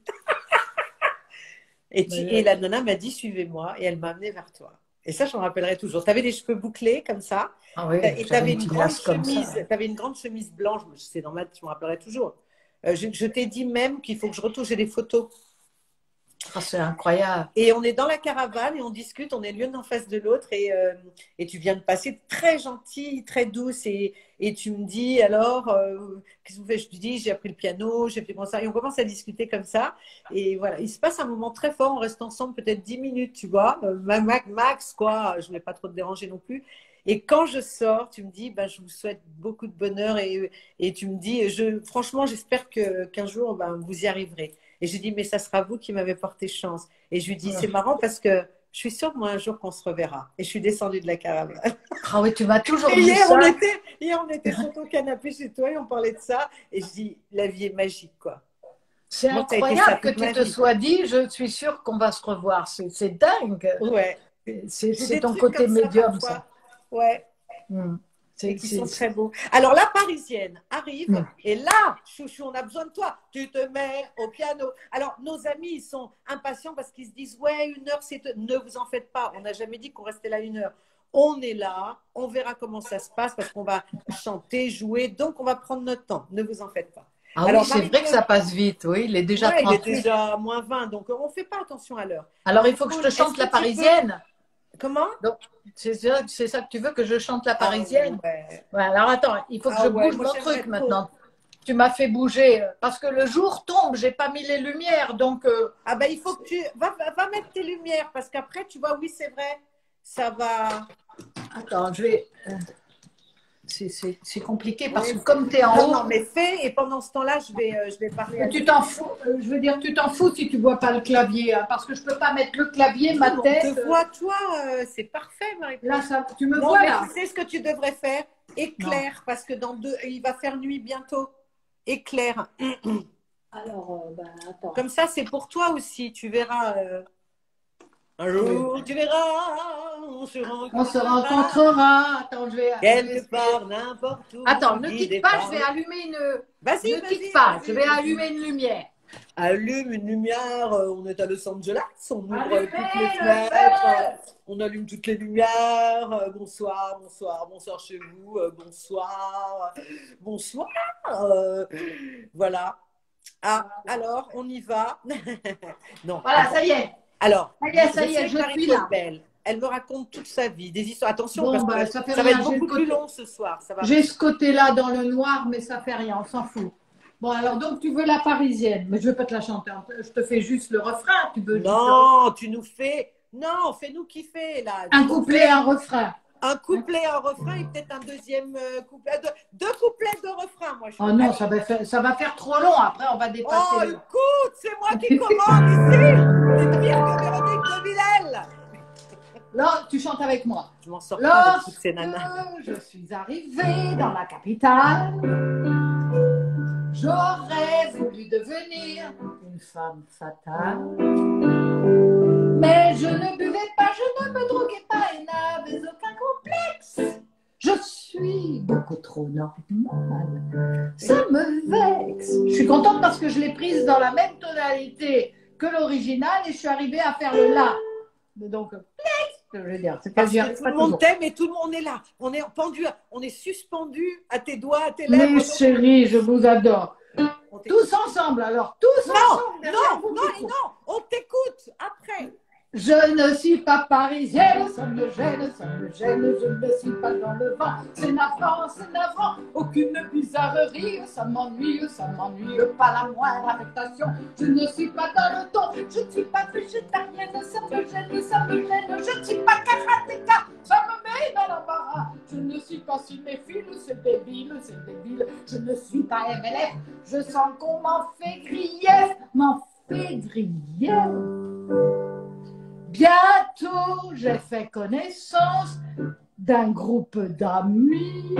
Et la nana m'a dit, suivez-moi, et elle m'a amenée vers toi. Et ça, je m'en rappellerai toujours. Tu avais les cheveux bouclés comme ça, et tu avais une grande chemise. Tu avais une grande chemise blanche. Je me rappellerai toujours. Je t'ai dit même qu'il faut que je retouche des photos. Oh, c'est incroyable. Et on est dans la caravane et on discute, on est l'une en face de l'autre et tu viens de passer très gentille, très douce et tu me dis alors, qu'est-ce que vous faites? Je te dis, j'ai appris le piano, j'ai fait comme ça et on commence à discuter comme ça. Et voilà, il se passe un moment très fort, on reste ensemble peut-être 10 minutes, tu vois, max quoi, je voulais pas trop te déranger non plus. Et quand je sors, tu me dis, bah, je vous souhaite beaucoup de bonheur et tu me dis, franchement, j'espère qu'un jour, bah, vous y arriverez. Et je lui dis, mais ça sera vous qui m'avez porté chance. Et je lui dis, c'est marrant parce que je suis sûre, moi, un jour qu'on se reverra. Et je suis descendue de la caravane. Ah oui, tu m'as toujours Et dit hier, ça. on était sur ton canapé chez toi et on parlait de ça. Et je dis, la vie est magique, quoi. C'est Moi, ça a été ça incroyable que toute tu ma te vie. sois dit, je suis sûre qu'on va se revoir. C'est dingue. Ouais. J'ai C'est des ton trucs côté comme ça médium, ça. parfois. Ouais. Hmm. Et qui sont très beaux. Alors la Parisienne arrive et là, chouchou, on a besoin de toi. Tu te mets au piano. Alors nos amis, ils sont impatients parce qu'ils se disent ouais, 1 heure, ne vous en faites pas. On n'a jamais dit qu'on restait là 1 heure. On est là, on verra comment ça se passe parce qu'on va chanter, jouer, donc on va prendre notre temps. Ne vous en faites pas. Ah Alors oui, c'est vrai que ça passe vite. Oui, il est déjà ouais, il est 38. déjà -20, donc on ne fait pas attention à l'heure. Alors il faut que je te chante la Parisienne. Comment? Donc, c'est ça que tu veux que je chante la Parisienne? Ouais. Ouais, alors attends, il faut que je bouge mon truc maintenant. Tu m'as fait bouger parce que le jour tombe, j'ai pas mis les lumières, donc. Ah ben il faut que tu va mettre tes lumières parce qu'après tu vois, oui c'est vrai, ça va. Attends, je vais. C'est compliqué parce que comme tu es en haut. Non, mais fais et pendant ce temps-là, je vais parler à tu t'en fous, je veux dire, tu t'en fous si tu vois pas le clavier, hein, parce que je peux pas mettre le clavier, ma tête. On te voit, toi, c'est parfait, Marie. Là, tu me non, vois mais là. Tu sais ce que tu devrais faire? Éclair, parce que il va faire nuit bientôt. Éclair. Alors, attends. Comme ça, c'est pour toi aussi, tu verras. Un jour, tu verras, on se rencontrera. Attends, je vais. Quelque part, n'importe où. Attends, ne quitte pas, je vais allumer une. Vas-y, ne quitte pas, je vais allumer une lumière. Allume une lumière, on est à Los Angeles, on ouvre toutes les fenêtres, on allume toutes les lumières. Bonsoir, bonsoir, bonsoir chez vous, bonsoir, bonsoir. Voilà. Ah, alors, on y va. Non. Voilà, ça y est. Alors, ça y est, je suis là. Belle. Elle me raconte toute sa vie, des histoires. Attention, bon, parce que ça va être beaucoup plus long ce soir. J'ai ce côté-là dans le noir, mais ça fait rien, on s'en fout. Bon, alors donc tu veux la Parisienne, mais je ne vais pas te la chanter. Je te fais juste le refrain. Tu veux non, tu nous fais. Non, fais-nous kiffer là. Un couplet, un refrain. Un couplet, un refrain et peut-être un deuxième couplet. Deux couplets, deux refrains, moi. Oh non, ça va faire trop long. Après, on va dépasser. Oh, écoute, c'est moi qui commande ici. C'est pire que Véronique de Villèle. Là, tu chantes avec moi. Je m'en sors pas avec toutes ces nanas. Je suis arrivée dans la capitale. J'aurais voulu devenir une femme fatale. Mais je ne buvais pas, je ne me droguais pas et n'avais aucun complexe. Je suis beaucoup trop normale. Ça me vexe. Je suis contente parce que je l'ai prise dans la même tonalité que l'original et je suis arrivée à faire le la. Donc, je veux dire, c'est pas bien. Tout le monde t'aime et tout le monde est là. On est pendu, on est suspendu à tes doigts, à tes lèvres. Mais chérie, je vous adore. Tous ensemble, alors, tous ensemble. Non, on t'écoute après. Je ne suis pas parisienne, ça me gêne, je ne suis pas dans le vent. C'est navrant, aucune bizarrerie, ça m'ennuie, pas la moindre affectation. Je ne suis pas dans le ton, je ne suis pas végétarienne, ça me gêne, je ne suis pas karatéka, ça me met dans l'embarras. Je ne suis pas cinéphile, c'est débile, je ne suis pas MLF, je sens qu'on m'en fait grief. Bientôt, j'ai fait connaissance d'un groupe d'amis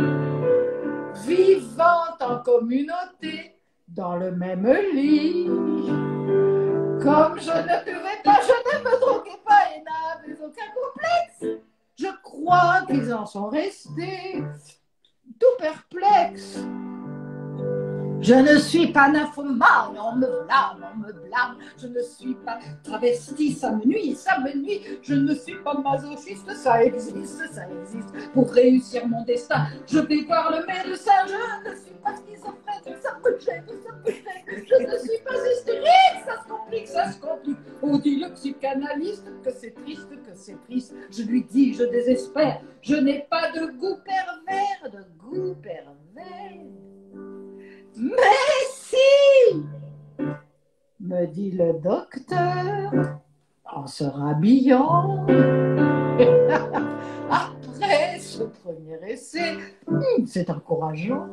vivant en communauté dans le même lit. Comme je ne buvais pas, je ne me droguais pas et n'avais aucun complexe. Je crois qu'ils en sont restés tout perplexes. Je ne suis pas nymphomane, on me blâme. Je ne suis pas travestie, ça me nuit. Je ne suis pas masochiste, ça existe. Pour réussir mon destin, je vais voir le médecin. Je ne suis pas schizophrène, ça me gêne. Je ne suis pas hystérique, ça se complique. c'est triste, que c'est triste. Je lui dis, je désespère, je n'ai pas de goût pervers, de goût pervers. Mais si, me dit le docteur, en se rhabillant. Après ce premier essai, c'est encourageant.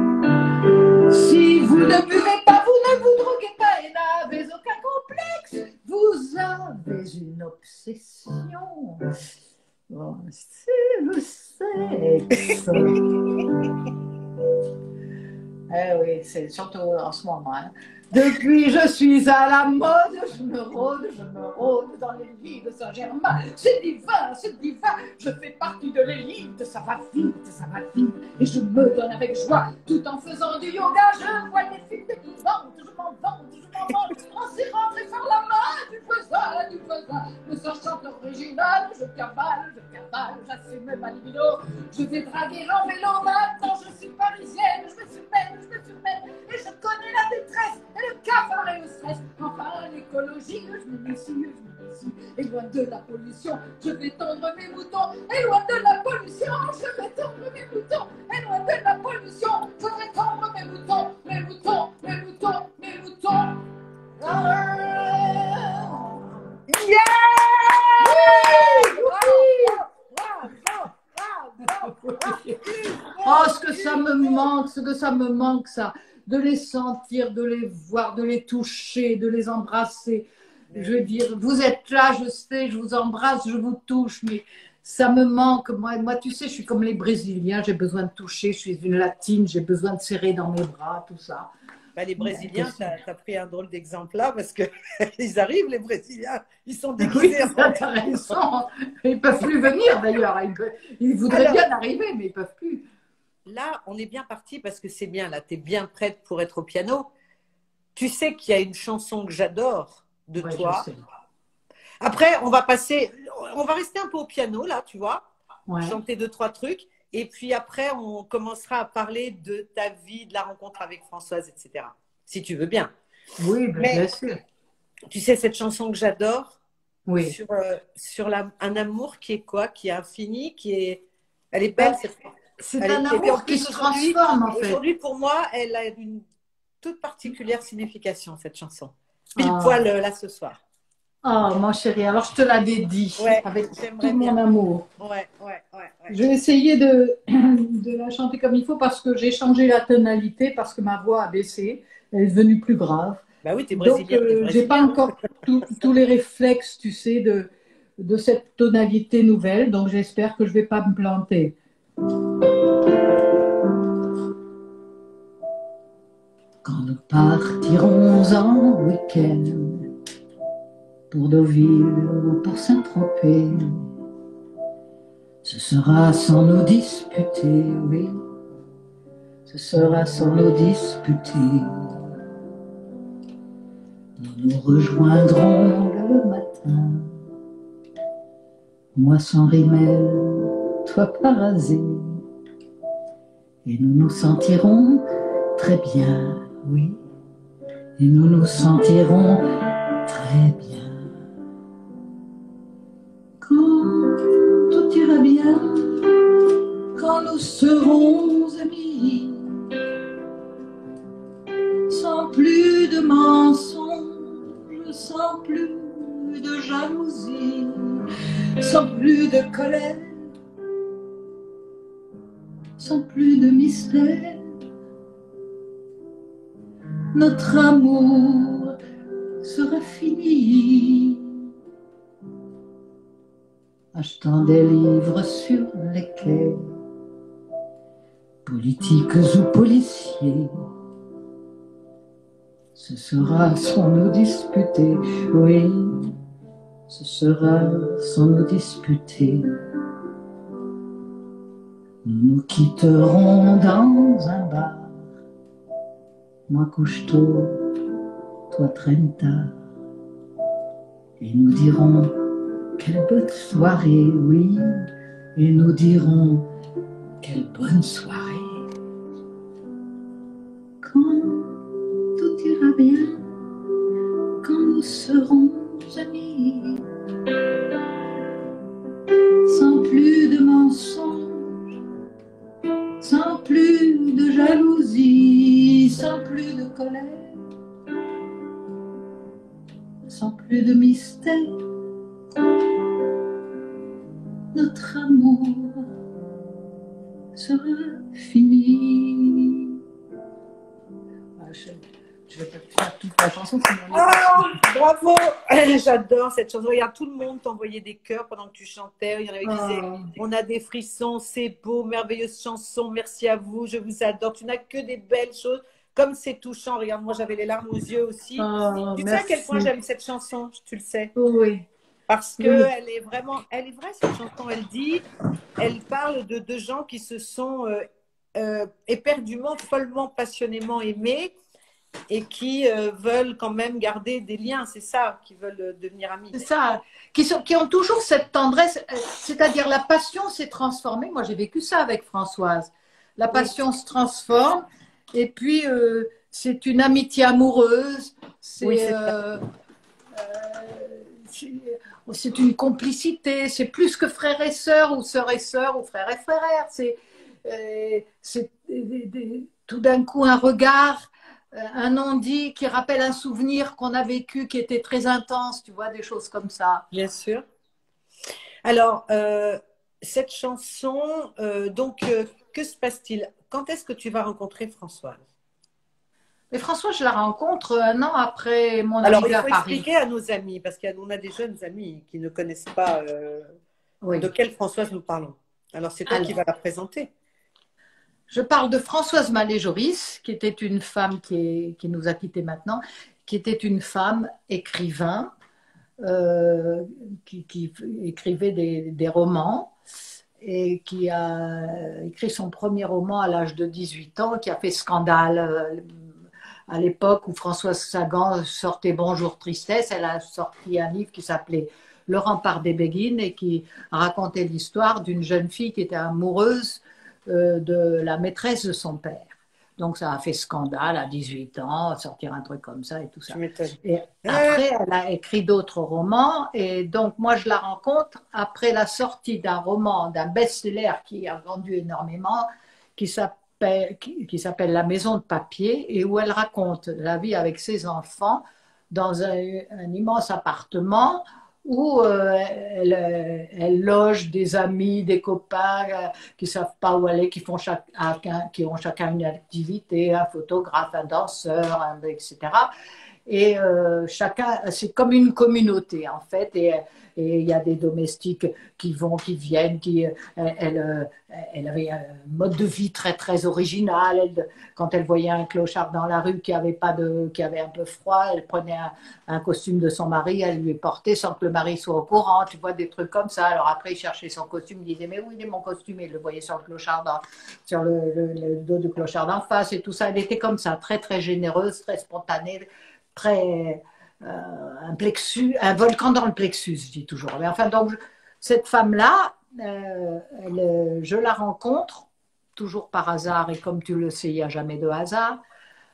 Si vous ne buvez pas, vous ne vous droguez pas et n'avez aucun complexe, vous avez une obsession. Bon, c'est le sexe. Eh oui, c'est surtout en ce moment. Hein. Depuis, je suis à la mode, je me rôde dans les lits de Saint-Germain. C'est divin, je fais partie de l'élite, ça va vite. Et je me donne avec joie, tout en faisant du yoga. Je vois des films d'épouvante, je m'en vante, en serrant très fort la main. Tu fais ça, le sachant original. Je cavale, j'assume ma libido. Je vais draguer en vélo, maintenant je suis parisienne. Je me surmène, et je connais la détresse. Le cafard et le stress, enfin l'écologie, je me méfie, et loin de la pollution, je vais tondre mes moutons, et loin de la pollution, je vais tondre mes moutons, et loin de la pollution, je vais tondre mes moutons. Oh, ce que ça me manque, ça. De les sentir, de les voir, de les toucher, de les embrasser. Je veux dire, vous êtes là, je sais, je vous embrasse, je vous touche, mais ça me manque. Moi, tu sais, je suis comme les Brésiliens, j'ai besoin de toucher, je suis une latine, j'ai besoin de serrer dans mes bras, tout ça. Bah, les Brésiliens, tu as pris un drôle d'exemple là, parce qu'ils arrivent, les Brésiliens, ils sont déguisés. Oui, c'est intéressant. Ils ne peuvent plus venir d'ailleurs. Ils voudraient bien arriver, mais ils ne peuvent plus. Là, on est bien parti parce que c'est bien. Là, tu es bien prête pour être au piano. Tu sais qu'il y a une chanson que j'adore de toi. Après, on va rester un peu au piano, là, tu vois. Ouais. Chanter 2-3 trucs. Et puis après, on commencera à parler de ta vie, de la rencontre avec Françoise, etc. Si tu veux bien. Oui, bien sûr. Tu sais, cette chanson que j'adore, oui. sur un amour qui est quoi? Qui est infini, elle est belle, cette fois. C'est un amour qui se transforme, en fait. Aujourd'hui, pour moi, elle a une toute particulière signification, cette chanson. Pile poil, là, ce soir. Oh, mon chéri, alors je te la dédie avec tout mon amour. Ouais. Je vais essayer de la chanter comme il faut parce que j'ai changé la tonalité, parce que ma voix a baissé, elle est devenue plus grave. Bah oui, t'es brésilienne. Donc, j'ai pas encore tous les réflexes, tu sais, de cette tonalité nouvelle, donc j'espère que je vais pas me planter. Quand nous partirons en week-end pour Deauville ou pour Saint-Tropez, ce sera sans nous disputer, oui, ce sera sans nous disputer. Nous nous rejoindrons le matin, moi sans rimel, toi parasé, et nous nous sentirons très bien, oui, et nous nous sentirons très bien. Quand tout ira bien, quand nous serons amis, sans plus de mensonges, sans plus de jalousie, sans plus de colère, sans plus de mystère. Notre amour sera fini. Achetant des livres sur les quais, politiques ou policiers, ce sera sans nous disputer, oui, ce sera sans nous disputer. Nous nous quitterons dans un bar, moi couche tôt, toi traîne tard, et nous dirons quelle bonne soirée, oui, et nous dirons quelle bonne soirée. Quand tout ira bien, quand nous serons amis, sans plus de colère, sans plus de mystère, notre amour sera fini. Je vais pas faire toute la chanson, sinon on est Ah, bravo! J'adore cette chanson. Regarde, tout le monde t'envoyait des cœurs pendant que tu chantais. Il y en avait qui disaient, on a des frissons, c'est beau, merveilleuse chanson, merci à vous, je vous adore. Tu n'as que des belles choses. Comme c'est touchant, regarde, moi j'avais les larmes aux yeux aussi. Tu sais à quel point j'aime cette chanson, tu le sais. Oui. Parce qu'elle est vraiment, elle est vraie cette chanson. Elle parle de gens qui se sont éperdument, follement, passionnément aimés et qui veulent quand même garder des liens, c'est ça, qui veulent devenir amis. C'est ça, qui ont toujours cette tendresse, c'est-à-dire la passion s'est transformée. Moi, j'ai vécu ça avec Françoise. La passion se transforme et puis c'est une amitié amoureuse, c'est une complicité, c'est plus que frère et sœur ou sœur et sœur ou frère et frère. C'est tout d'un coup un regard, un non-dit qui rappelle un souvenir qu'on a vécu qui était très intense, tu vois, des choses comme ça. Bien sûr. Alors, cette chanson, que se passe-t-il? Quand est-ce que tu vas rencontrer Françoise? Mais François, je la rencontre un an après mon arrivée à Paris. Alors, il faut expliquer à nos amis, parce qu'on a des jeunes amis qui ne connaissent pas de quelle Françoise nous parlons. Alors, c'est toi qui vas la présenter. Je parle de Françoise Mallet-Joris, qui était une femme qui nous a quittés maintenant, qui était une femme écrivain, qui écrivait des romans et qui a écrit son premier roman à l'âge de 18 ans, qui a fait scandale à l'époque où Françoise Sagan sortait Bonjour Tristesse. Elle a sorti un livre qui s'appelait Le rempart des Béguines et qui racontait l'histoire d'une jeune fille qui était amoureuse de la maîtresse de son père. Donc ça a fait scandale à 18 ans, sortir un truc comme ça et tout ça. Et après, elle a écrit d'autres romans et donc moi je la rencontre après la sortie d'un roman, d'un best-seller qui a vendu énormément, qui s'appelle La Maison de papier et où elle raconte la vie avec ses enfants dans un immense appartement où elle loge des amis, des copains qui ne savent pas où aller, qui ont chacun une activité, un photographe, un danseur, etc. Et chacun, c'est comme une communauté en fait. Et il y a des domestiques qui vont, qui viennent, elle avait un mode de vie très très original. Quand elle voyait un clochard dans la rue qui avait un peu froid, elle prenait un costume de son mari, elle lui portait sans que le mari soit au courant. Tu vois, des trucs comme ça. Alors après, il cherchait son costume, il disait mais où il est mon costume? Et il le voyait sur le clochard, sur le dos du clochard d'en face et tout ça. Elle était comme ça, très très généreuse, très spontanée, très un volcan dans le plexus, je dis toujours. Mais enfin, donc, cette femme-là, je la rencontre, toujours par hasard, et comme tu le sais, il n'y a jamais de hasard.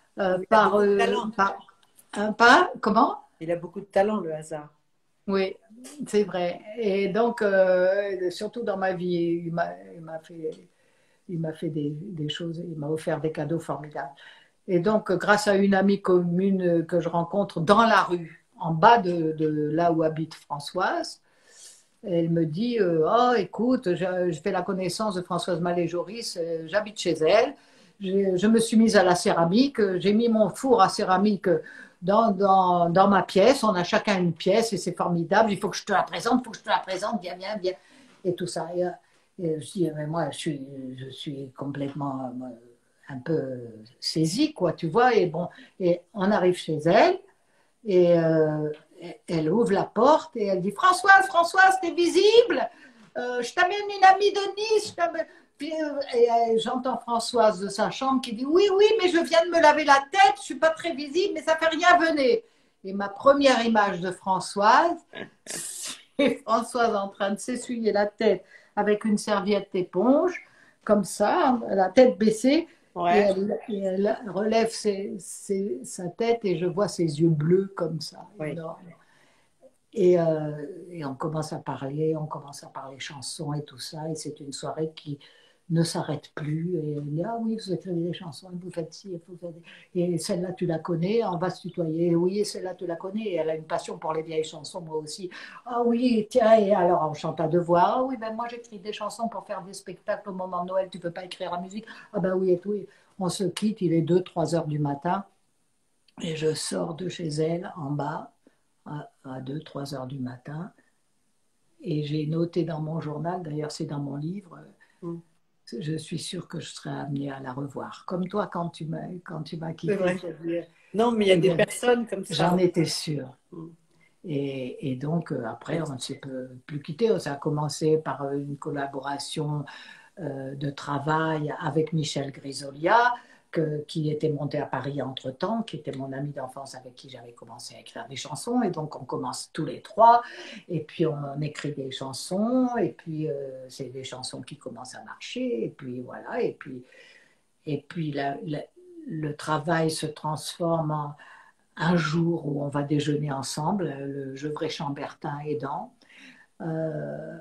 Comment? Il a beaucoup de talent, le hasard. Oui, c'est vrai. Et donc, surtout dans ma vie, il m'a fait des choses, il m'a offert des cadeaux formidables. Et donc, grâce à une amie commune que je rencontre dans la rue, en bas de là où habite Françoise, elle me dit oh, écoute, je fais la connaissance de Françoise Mallet-Joris, j'habite chez elle, je me suis mise à la céramique, j'ai mis mon four à céramique dans ma pièce, on a chacun une pièce et c'est formidable, il faut que je te la présente, viens, et tout ça. Et je dis mais moi, je suis complètement un peu saisie, quoi, tu vois. Et bon, et on arrive chez elle et elle ouvre la porte et elle dit Françoise, t'es visible, je t'amène une amie de Nice. Puis, j'entends Françoise de sa chambre qui dit oui, mais je viens de me laver la tête, je suis pas très visible, mais ça fait rien, venez. Et ma première image de Françoise, c'est Françoise en train de s'essuyer la tête avec une serviette éponge, comme ça, la tête baissée. Ouais. Et elle relève sa tête et je vois ses yeux bleus comme ça, énormes. Et on commence à parler chansons et tout ça. Et c'est une soirée ne s'arrête plus. Et elle dit, ah oui, vous écrivez des chansons, vous faites ci, vous faites... et celle-là, tu la connais, on va se tutoyer. Oui, et celle-là, tu la connais. Et elle a une passion pour les vieilles chansons, moi aussi. Ah oui, tiens, et alors on chante à deux voix. Ah oui, ben moi j'écris des chansons pour faire des spectacles au moment de Noël, tu peux pas écrire la musique. Ah ben oui, et tout. On se quitte, il est 2, 3 heures du matin, et je sors de chez elle en bas à 2, 3 heures du matin. Et j'ai noté dans mon journal, d'ailleurs c'est dans mon livre, Mm. je suis sûre que je serai amenée à la revoir. Comme toi, quand tu m'as C'est quitté, vrai. Non, mais il y a des personnes comme j'en ça. étais sûre. Mm. Et donc, après, on ne s'est plus quitté. Ça a commencé par une collaboration de travail avec Michel Grisolia, qui était monté à Paris entre-temps, qui était mon ami d'enfance avec qui j'avais commencé à écrire des chansons. Et donc, on commence tous les trois, et puis on écrit des chansons, et puis c'est des chansons qui commencent à marcher, et puis voilà, et puis le travail se transforme en un jour où on va déjeuner ensemble, le Gevrey Chambertin aidant. Euh,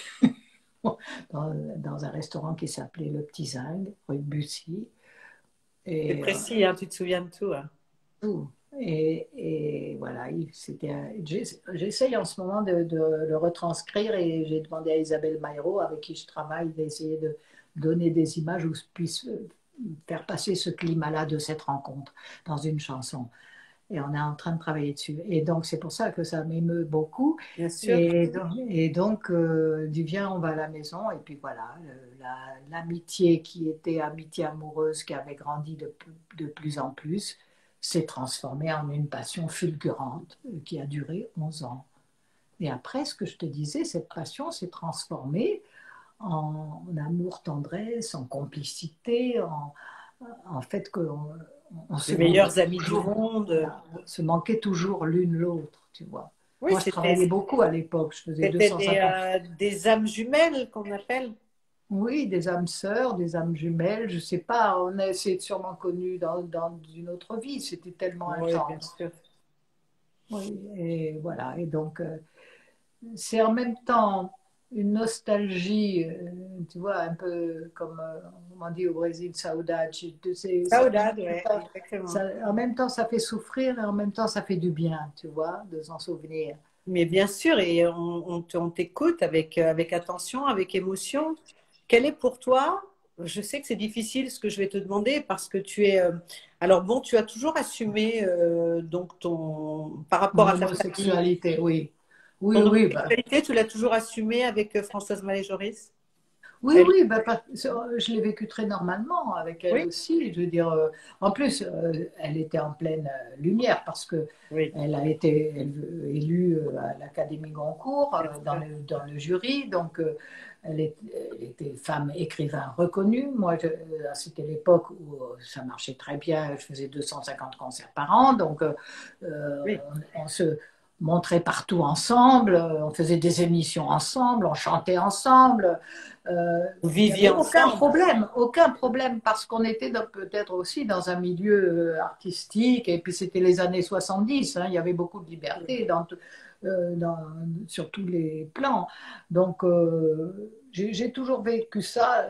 dans un restaurant qui s'appelait Le Petit Zinc, rue de Bussy. C'est Et, précis, hein, tu te souviens de tout. Hein. tout. Et voilà, j'essaye en ce moment de le retranscrire et j'ai demandé à Isabelle Maillot, avec qui je travaille, d'essayer de donner des images où je puisse faire passer ce climat-là de cette rencontre dans une chanson. Et on est en train de travailler dessus. Et donc, c'est pour ça que ça m'émeut beaucoup. Bien sûr. Et donc, du viens, on va à la maison. Et puis voilà, l'amitié qui était amitié amoureuse, qui avait grandi de plus en plus, s'est transformée en une passion fulgurante qui a duré 11 ans. Et après, ce que je te disais, cette passion s'est transformée en amour, tendresse, en complicité, en fait on se Les manquait meilleurs amis du toujours, monde. voilà, on se manquait toujours l'une l'autre, tu vois. Oui, Moi, je travaillais beaucoup à l'époque, je faisais c'était 250. des âmes jumelles qu'on appelle. Oui, des âmes sœurs, des âmes jumelles, je sais pas, s'est sûrement connu dans une autre vie, c'était tellement Oui, bien intense. sûr. Oui, et voilà, et donc c'est en même temps une nostalgie, tu vois, un peu comme on dit au Brésil, saudade. Saudade, ouais, exactement. En même temps, ça fait souffrir et en même temps, ça fait du bien, tu vois, de s'en souvenir. Mais bien sûr, et on t'écoute avec attention, avec émotion. Quel est pour toi, je sais que c'est difficile ce que je vais te demander parce que tu es, alors bon, tu as toujours assumé donc par rapport Mon à ta famille, homosexualité, oui. Oui, ton oui, bah, homosexualité, tu l'as toujours assumée avec Françoise Malé-Joris? oui, Elle, oui, bah, je l'ai vécu très normalement avec elle oui, aussi. Je veux dire, en plus, elle était en pleine lumière parce que oui, elle a été élue à l'Académie Goncourt bien sûr. dans le jury. Donc, elle était femme écrivain reconnue. Moi, c'était l'époque où ça marchait très bien. Je faisais 250 concerts par an. Donc, Oui, on se montrait partout ensemble. On faisait des émissions ensemble. On chantait ensemble. vous Il n'y viviez avait ensemble. aucun problème, parce qu'on était peut-être aussi dans un milieu artistique, et puis c'était les années 70, hein, il y avait beaucoup de liberté sur tous les plans. Donc, j'ai toujours vécu ça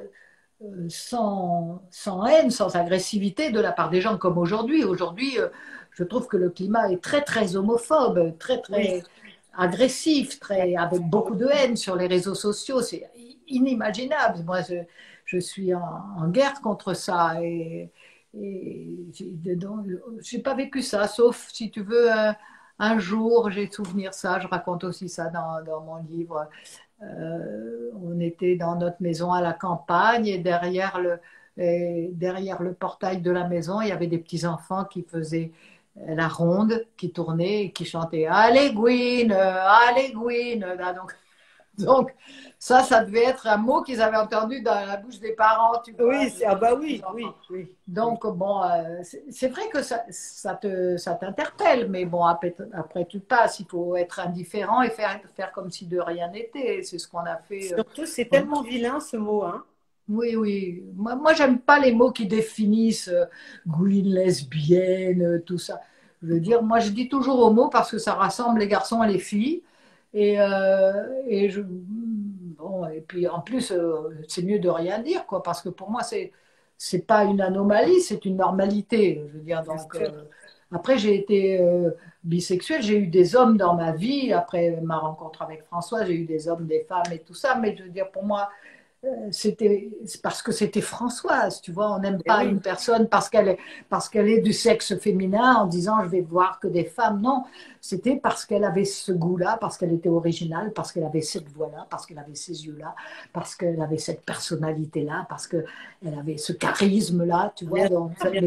sans haine, sans agressivité de la part des gens comme aujourd'hui. Aujourd'hui, je trouve que le climat est très, très homophobe, très, Oui, très agressif, avec beaucoup de haine sur les réseaux sociaux. C'est inimaginable. Moi, je suis en guerre contre ça. Et j'ai pas vécu ça, sauf si tu veux, un jour, j'ai souvenir ça. Je raconte aussi ça dans mon livre. On était dans notre maison à la campagne et derrière le portail de la maison, il y avait des petits-enfants qui faisaient la ronde, qui tournaient et qui chantaient Allez Gwyn, allez Gwyn. Là, donc, ça devait être un mot qu'ils avaient entendu dans la bouche des parents, tu vois, oui, ah bah des oui, enfants. oui, oui, oui. Donc, bon, c'est vrai que ça t'interpelle, mais bon, après, tu passes. Il faut être indifférent et faire comme si de rien n'était. C'est ce qu'on a fait. Surtout, c'est tellement vilain ce mot, hein. Oui, oui. Moi j'aime pas les mots qui définissent Gwyn, lesbienne, tout ça. Je veux dire, moi, je dis toujours homo parce que ça rassemble les garçons et les filles. Et bon, bon, et puis en plus, c'est mieux de rien dire, quoi, parce que pour moi, c'est pas une anomalie, c'est une normalité. Je veux dire, donc, après, j'ai été bisexuelle, j'ai eu des hommes dans ma vie. Après ma rencontre avec François, j'ai eu des hommes, des femmes et tout ça. Mais je veux dire, pour moi, c'est parce que c'était Françoise, tu vois. On n'aime pas une personne parce qu'elle est du sexe féminin en disant je vais voir que des femmes. Non, c'était parce qu'elle avait ce goût-là, parce qu'elle était originale, parce qu'elle avait cette voix-là, parce qu'elle avait ces yeux-là, parce qu'elle avait cette personnalité-là, parce qu'elle avait ce charisme-là, tu vois. Donc, mais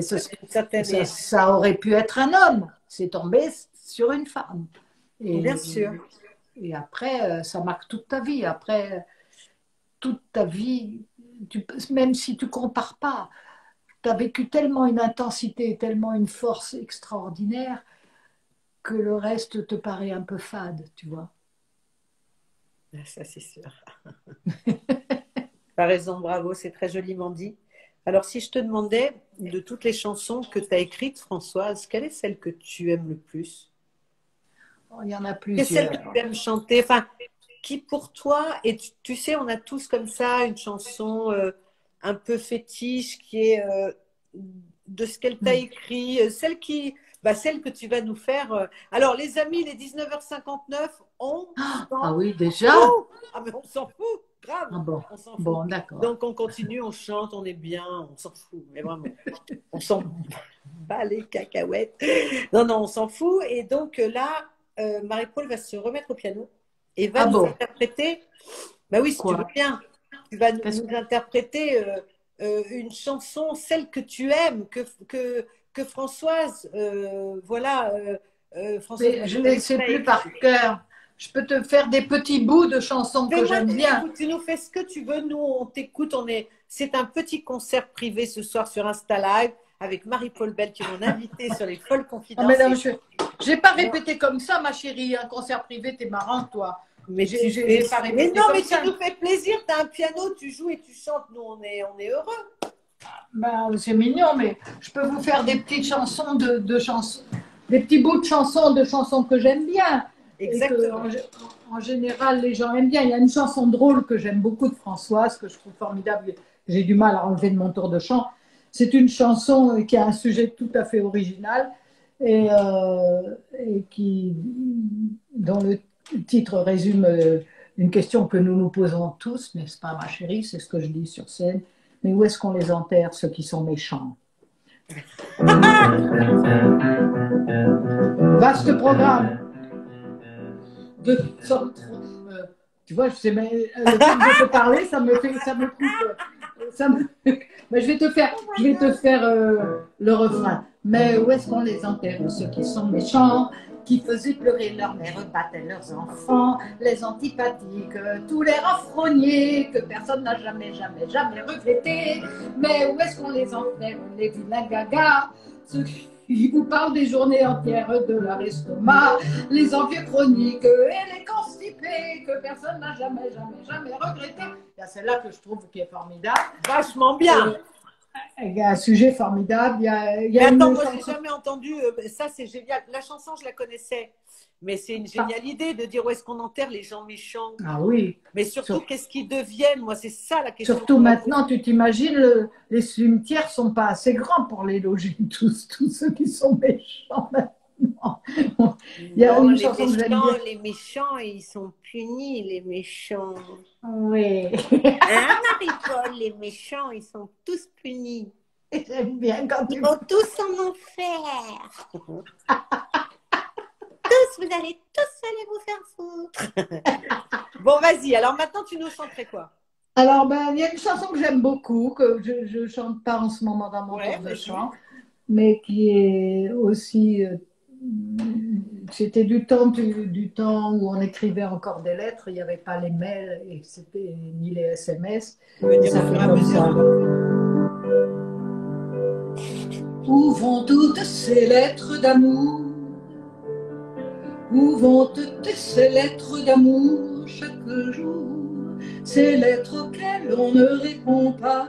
ça aurait pu être un homme. C'est tombé sur une femme. Et, bien sûr. Et après, ça marque toute ta vie. Après toute ta vie, même si tu ne compares pas, tu as vécu tellement une intensité, tellement une force extraordinaire que le reste te paraît un peu fade, tu vois. Ça, c'est sûr. Tu as raison, bravo, c'est très joliment dit. Alors, si je te demandais, de toutes les chansons que tu as écrites, Françoise, quelle est celle que tu aimes le plus? Il y en a plusieurs. Quelle est celle que tu aimes chanter? Enfin, qui pour toi, et tu sais, on a tous comme ça une chanson un peu fétiche qui est de ce qu'elle t'a écrit, celle que tu vas nous faire. Alors, les amis, les 19h59, Ah oui, déjà? Ah, mais on s'en fout, grave. Ah bon, on s'en fout. Bon, d'accord. Donc, on continue, on chante, on est bien, on s'en fout, mais vraiment, on s'en bat les cacahuètes. Non, non, on s'en fout. Et donc là, Marie-Paul va se remettre au piano et va nous interpréter. Bah oui, si tu veux bien, tu vas nous interpréter une chanson, celle que tu aimes, que Françoise, Françoise, je ne sais plus par cœur. Je peux te faire des petits bouts de chansons que j'aime bien. Tu nous fais ce que tu veux, nous on t'écoute. C'est un petit concert privé ce soir sur Insta Live avec Marie-Paul Bell qui est mon invitée sur les Folles Confidences. Ah, mais je n'ai pas répété comme ça, ma chérie. Un concert privé, t'es marrante, toi. Mais tu nous fais plaisir. Tu as un piano, tu joues et tu chantes. Nous, on est heureux. Ben, c'est mignon, mais je peux vous faire des petites chansons de chansons, des petits bouts de chansons que j'aime bien. Exactement. Et en général, les gens aiment bien. Il y a une chanson drôle que j'aime beaucoup de Françoise, que je trouve formidable. J'ai du mal à enlever de mon tour de chant. C'est une chanson qui a un sujet tout à fait original et dont le titre résume une question que nous nous posons tous, n'est-ce pas, ma chérie? C'est ce que je dis sur scène. Mais où est-ce qu'on les enterre, ceux qui sont méchants? Vaste programme. Tu vois, je sais, mais le fait de te parler, ça me coupe. Mais je vais te faire le refrain. Mais où est-ce qu'on les enterre, ceux qui sont méchants, qui faisaient pleurer leur mère, battaient leurs enfants, les antipathiques, tous les renfrogniers que personne n'a jamais regretté. Mais où est-ce qu'on les enterre, les vilains gagas, ceux qui vous parlent des journées entières de leur estomac, les envieux chroniques et les constipés que personne n'a jamais regretté. Il y a celle-là que je trouve qui est formidable. Vachement bien. Il y a un sujet formidable. Mais attends, moi, je n'ai jamais entendu. Ça, c'est génial. La chanson, je la connaissais. Mais c'est une géniale idée de dire où est-ce qu'on enterre les gens méchants. Ah oui. Mais surtout, qu'est-ce qu'ils deviennent? Moi, c'est ça la question. Surtout maintenant, tu t'imagines, les cimetières ne sont pas assez grands pour les loger tous ceux qui sont méchants maintenant. Il y a une chanson que j'aime bien. Les méchants, ils sont punis, les méchants. Oui. Hein, Marie-Paul, les méchants, ils sont tous punis. J'aime bien quand ils vont tous en enfer. Tous, vous allez tous aller vous faire foutre. Bon, vas-y. Alors maintenant, tu nous chanterais quoi? Alors, il y a une chanson que j'aime beaucoup, que je ne chante pas en ce moment dans mon tour de chant, mais qui est aussi... c'était du temps où on écrivait encore des lettres, il n'y avait pas les mails, et c'était ni les SMS. Ça fait comme ça. Où vont toutes ces lettres d'amour? Où vont toutes ces lettres d'amour chaque jour? Ces lettres auxquelles on ne répond pas,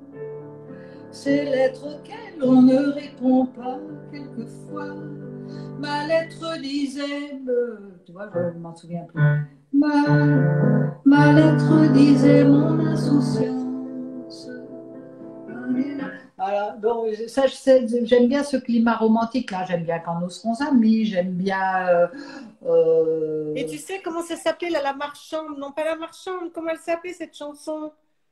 ces lettres auxquelles on ne répond pas quelquefois. ma lettre disait, tu vois, je ne m'en souviens plus. Ma lettre disait mon insouciance. Voilà, donc ça, j'aime bien ce climat romantique là. J'aime bien quand nous serons amis. J'aime bien. Et tu sais comment ça s'appelait, la marchande? Non, pas la marchande. Comment elle s'appelait cette chanson?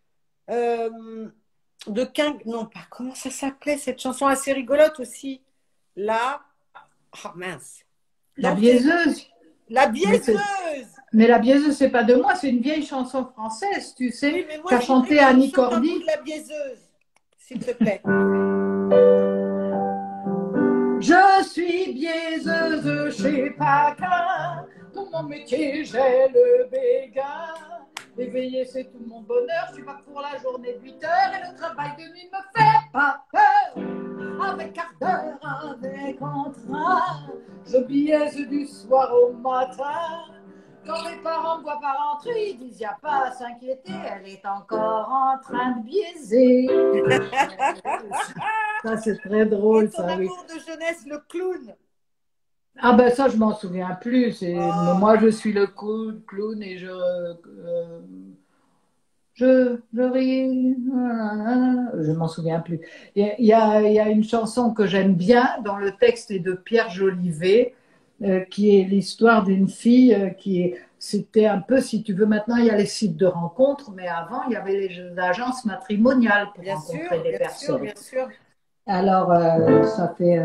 Non, pas comment ça s'appelait cette chanson assez rigolote aussi. La. Oh mince. La Non, biaiseuse. La biaiseuse. Mais la biaiseuse, c'est pas de moi, c'est une vieille chanson française, tu sais, Oui, mais moi, qu'a chanté Annie Cordy. Un bout de la biaiseuse, s'il te plaît. Je suis biaiseuse chez Paquin, dans mon métier j'ai le béguin. Éveiller c'est tout mon bonheur, je suis pas pour la journée de 8 heures et le travail de nuit me fait pas peur. Avec quart d'heure, avec entrain, je biaise du soir au matin. Quand mes parents me voient pas rentrer, ils disent y a pas à s'inquiéter, elle est encore en train de biaiser. Ça c'est très drôle. Et ton amour de jeunesse, le clown. Ah ben ça je m'en souviens plus. Moi je suis le clown et je ris. Je m'en souviens plus. Il y a une chanson que j'aime bien dont le texte est de Pierre Jolivet. Qui est l'histoire d'une fille c'était un peu, si tu veux, maintenant il y a les sites de rencontres, mais avant il y avait les agences matrimoniales pour rencontrer des personnes. Bien sûr. Alors, ça fait...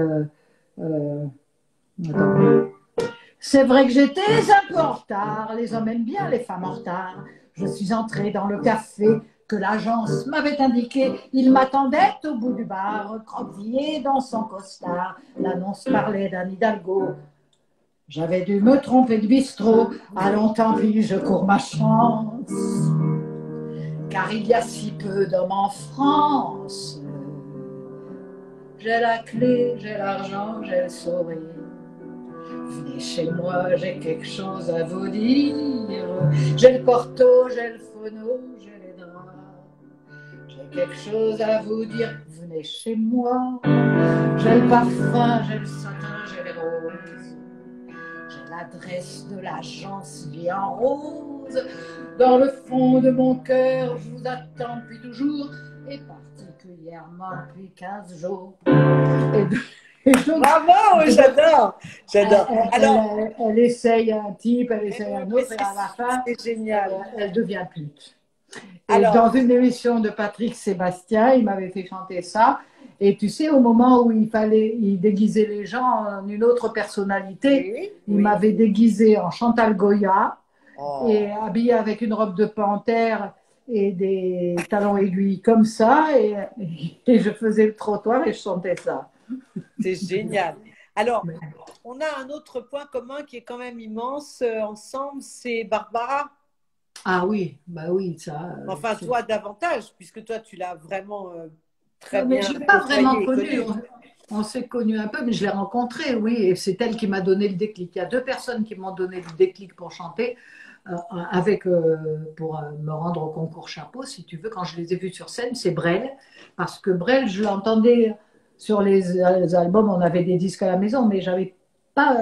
c'est vrai que j'étais un peu en retard, les hommes aiment bien les femmes en retard. Je suis entrée dans le café que l'agence m'avait indiqué. Il m'attendait au bout du bar, recroquevillé dans son costard. L'annonce parlait d'un hidalgo. J'avais dû me tromper de bistrot, allons tant pis, je cours ma chance. Car il y a si peu d'hommes en France. J'ai la clé, j'ai l'argent, j'ai le sourire. Venez chez moi, j'ai quelque chose à vous dire. J'ai le corto, j'ai le phono, j'ai les draps. J'ai quelque chose à vous dire, venez chez moi. J'ai le parfum, j'ai le satin, j'ai les roses. J'ai l'adresse de l'agence Vie en Rose. Dans le fond de mon cœur, je vous attends depuis toujours, et particulièrement depuis 15 jours. Et donc, bravo, j'adore. Alors, elle essaye un type, elle essaye un autre, et à la fin, c'est génial. Elle devient pute. Et dans une émission de Patrick Sébastien, il m'avait fait chanter ça. Et tu sais, au moment où il déguisait les gens en une autre personnalité, il m'avait déguisé en Chantal Goya et habillé avec une robe de panthère et des talons aiguilles comme ça. Et je faisais le trottoir et je chantais ça. C'est génial. Alors, on a un autre point commun qui est quand même immense ensemble, c'est Barbara. Ah oui, bah oui, ça. Enfin, toi davantage, puisque toi, tu l'as vraiment très bien. Je ne l'ai pas vraiment connue. On s'est connus un peu, mais je l'ai rencontrée, oui. Et c'est elle qui m'a donné le déclic. Il y a 2 personnes qui m'ont donné le déclic pour chanter, pour me rendre au concours chapeau, si tu veux. Quand je les ai vus sur scène, c'est Brel. Parce que Brel, je l'entendais sur les albums, on avait des disques à la maison, mais je n'avais pas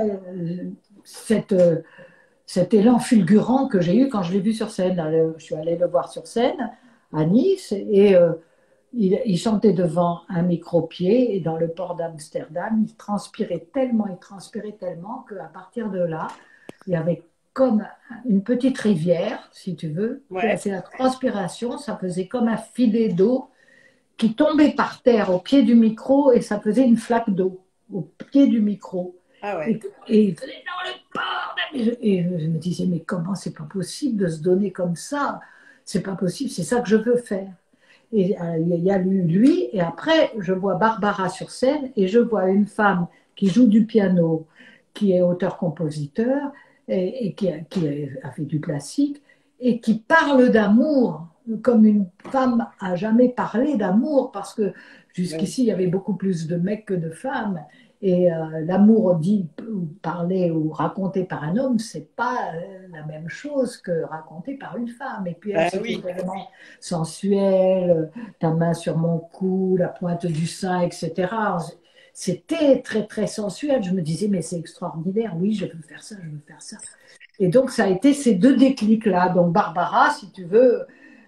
cet élan fulgurant que j'ai eu quand je l'ai vu sur scène. Je suis allée le voir sur scène à Nice et il chantait devant un micro-pied et dans le port d'Amsterdam, il transpirait tellement qu'à partir de là, il y avait comme une petite rivière, si tu veux. C'est la transpiration, ça faisait comme un filet d'eau qui tombait par terre au pied du micro et ça faisait une flaque d'eau au pied du micro. Ah ouais. Et il faisait dans le port. Et je me disais, mais comment c'est pas possible de se donner comme ça? C'est pas possible, c'est ça que je veux faire. Et il y a lui, et après, je vois Barbara sur scène, et je vois une femme qui joue du piano, qui est auteur-compositeur, et qui a fait du classique, et qui parle d'amour, comme une femme a jamais parlé d'amour, parce que jusqu'ici, il y avait beaucoup plus de mecs que de femmes. Et l'amour dit ou parlé ou raconté par un homme, c'est pas la même chose que raconté par une femme. Et puis elle, c'était vraiment sensuelle, ta main sur mon cou, la pointe du sein, etc. c'était très, très sensuel. Je me disais, mais c'est extraordinaire, oui, je veux faire ça, je veux faire ça. Et donc, ça a été ces deux déclics-là. Donc, Barbara, si tu veux,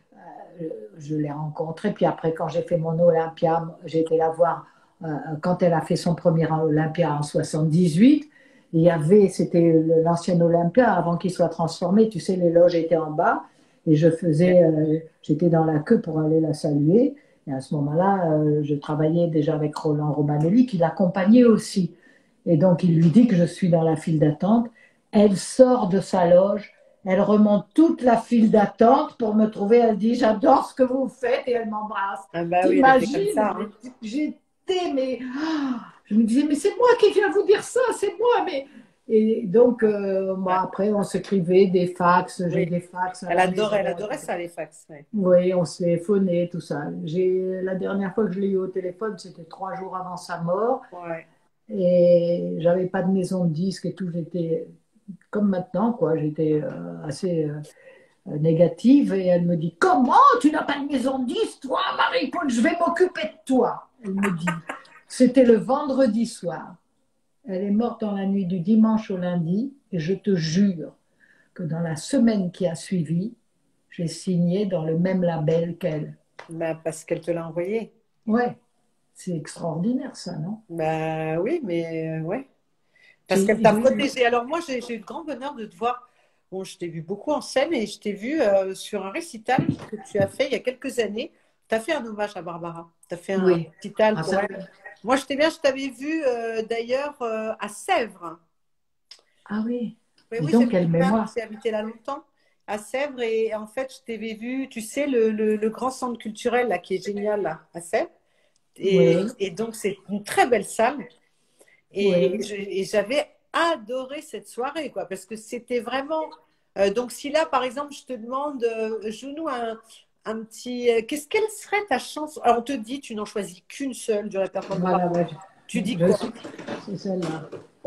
je l'ai rencontrée. Puis après, quand j'ai fait mon Olympia, j'ai été la voir quand elle a fait son premier Olympia en 78. Il y avait, c'était l'ancien Olympia avant qu'il soit transformé. Tu sais, les loges étaient en bas et j'étais dans la queue pour aller la saluer. Et à ce moment-là, je travaillais déjà avec Roland Romanelli qui l'accompagnait aussi. Et donc, il lui dit que je suis dans la file d'attente. Elle sort de sa loge, elle remonte toute la file d'attente pour me trouver. Elle dit, j'adore ce que vous faites et elle m'embrasse. Ah bah oui, elle était comme T'imagines, ça. Hein. j'étais, mais je me disais, mais c'est moi qui viens vous dire ça, c'est moi. Mais... Et donc, moi, après, on s'écrivait des fax, j'ai Oui. des fax. Elle adorait ça, les fax. Ouais. Oui, on se téléphonait, tout ça. La dernière fois que je l'ai eu au téléphone, c'était 3 jours avant sa mort. Ouais. Et j'avais pas de maison de disque et tout. J'étais comme maintenant, quoi. J'étais assez négative. Et elle me dit, comment tu n'as pas de maison de disque, toi, Marie-Paul, je vais m'occuper de toi. Elle me dit, c'était le vendredi soir. Elle est morte dans la nuit du dimanche au lundi. Et je te jure que dans la semaine qui a suivi, j'ai signé dans le même label qu'elle. Bah, parce qu'elle te l'a envoyé. Ouais, c'est extraordinaire ça, non? Bah oui, mais ouais. Parce qu'elle t'a protégé. Alors moi, j'ai eu le grand bonheur de te voir. Bon, je t'ai vu beaucoup en scène et je t'ai vu sur un récital que tu as fait il y a quelques années. Tu as fait un hommage à Barbara. Tu as fait un récital pour elle. Moi, je t'avais vu d'ailleurs à Sèvres. Ah oui. Oui, oui, donc, quelle mémoire. J'ai habité là longtemps, à Sèvres. Et en fait, je t'avais vu, tu sais, le grand centre culturel là, qui est génial là, à Sèvres. Et donc, c'est une très belle salle. Et j'avais adoré cette soirée, quoi, parce que c'était vraiment. Donc, si là, par exemple, je te demande, joue-nous un petit. Quelle serait ta chanson? Alors, on te dit, tu n'en choisis qu'une seule du répertoire de Barbara. Voilà, Tu dis quoi? C'est celle-là.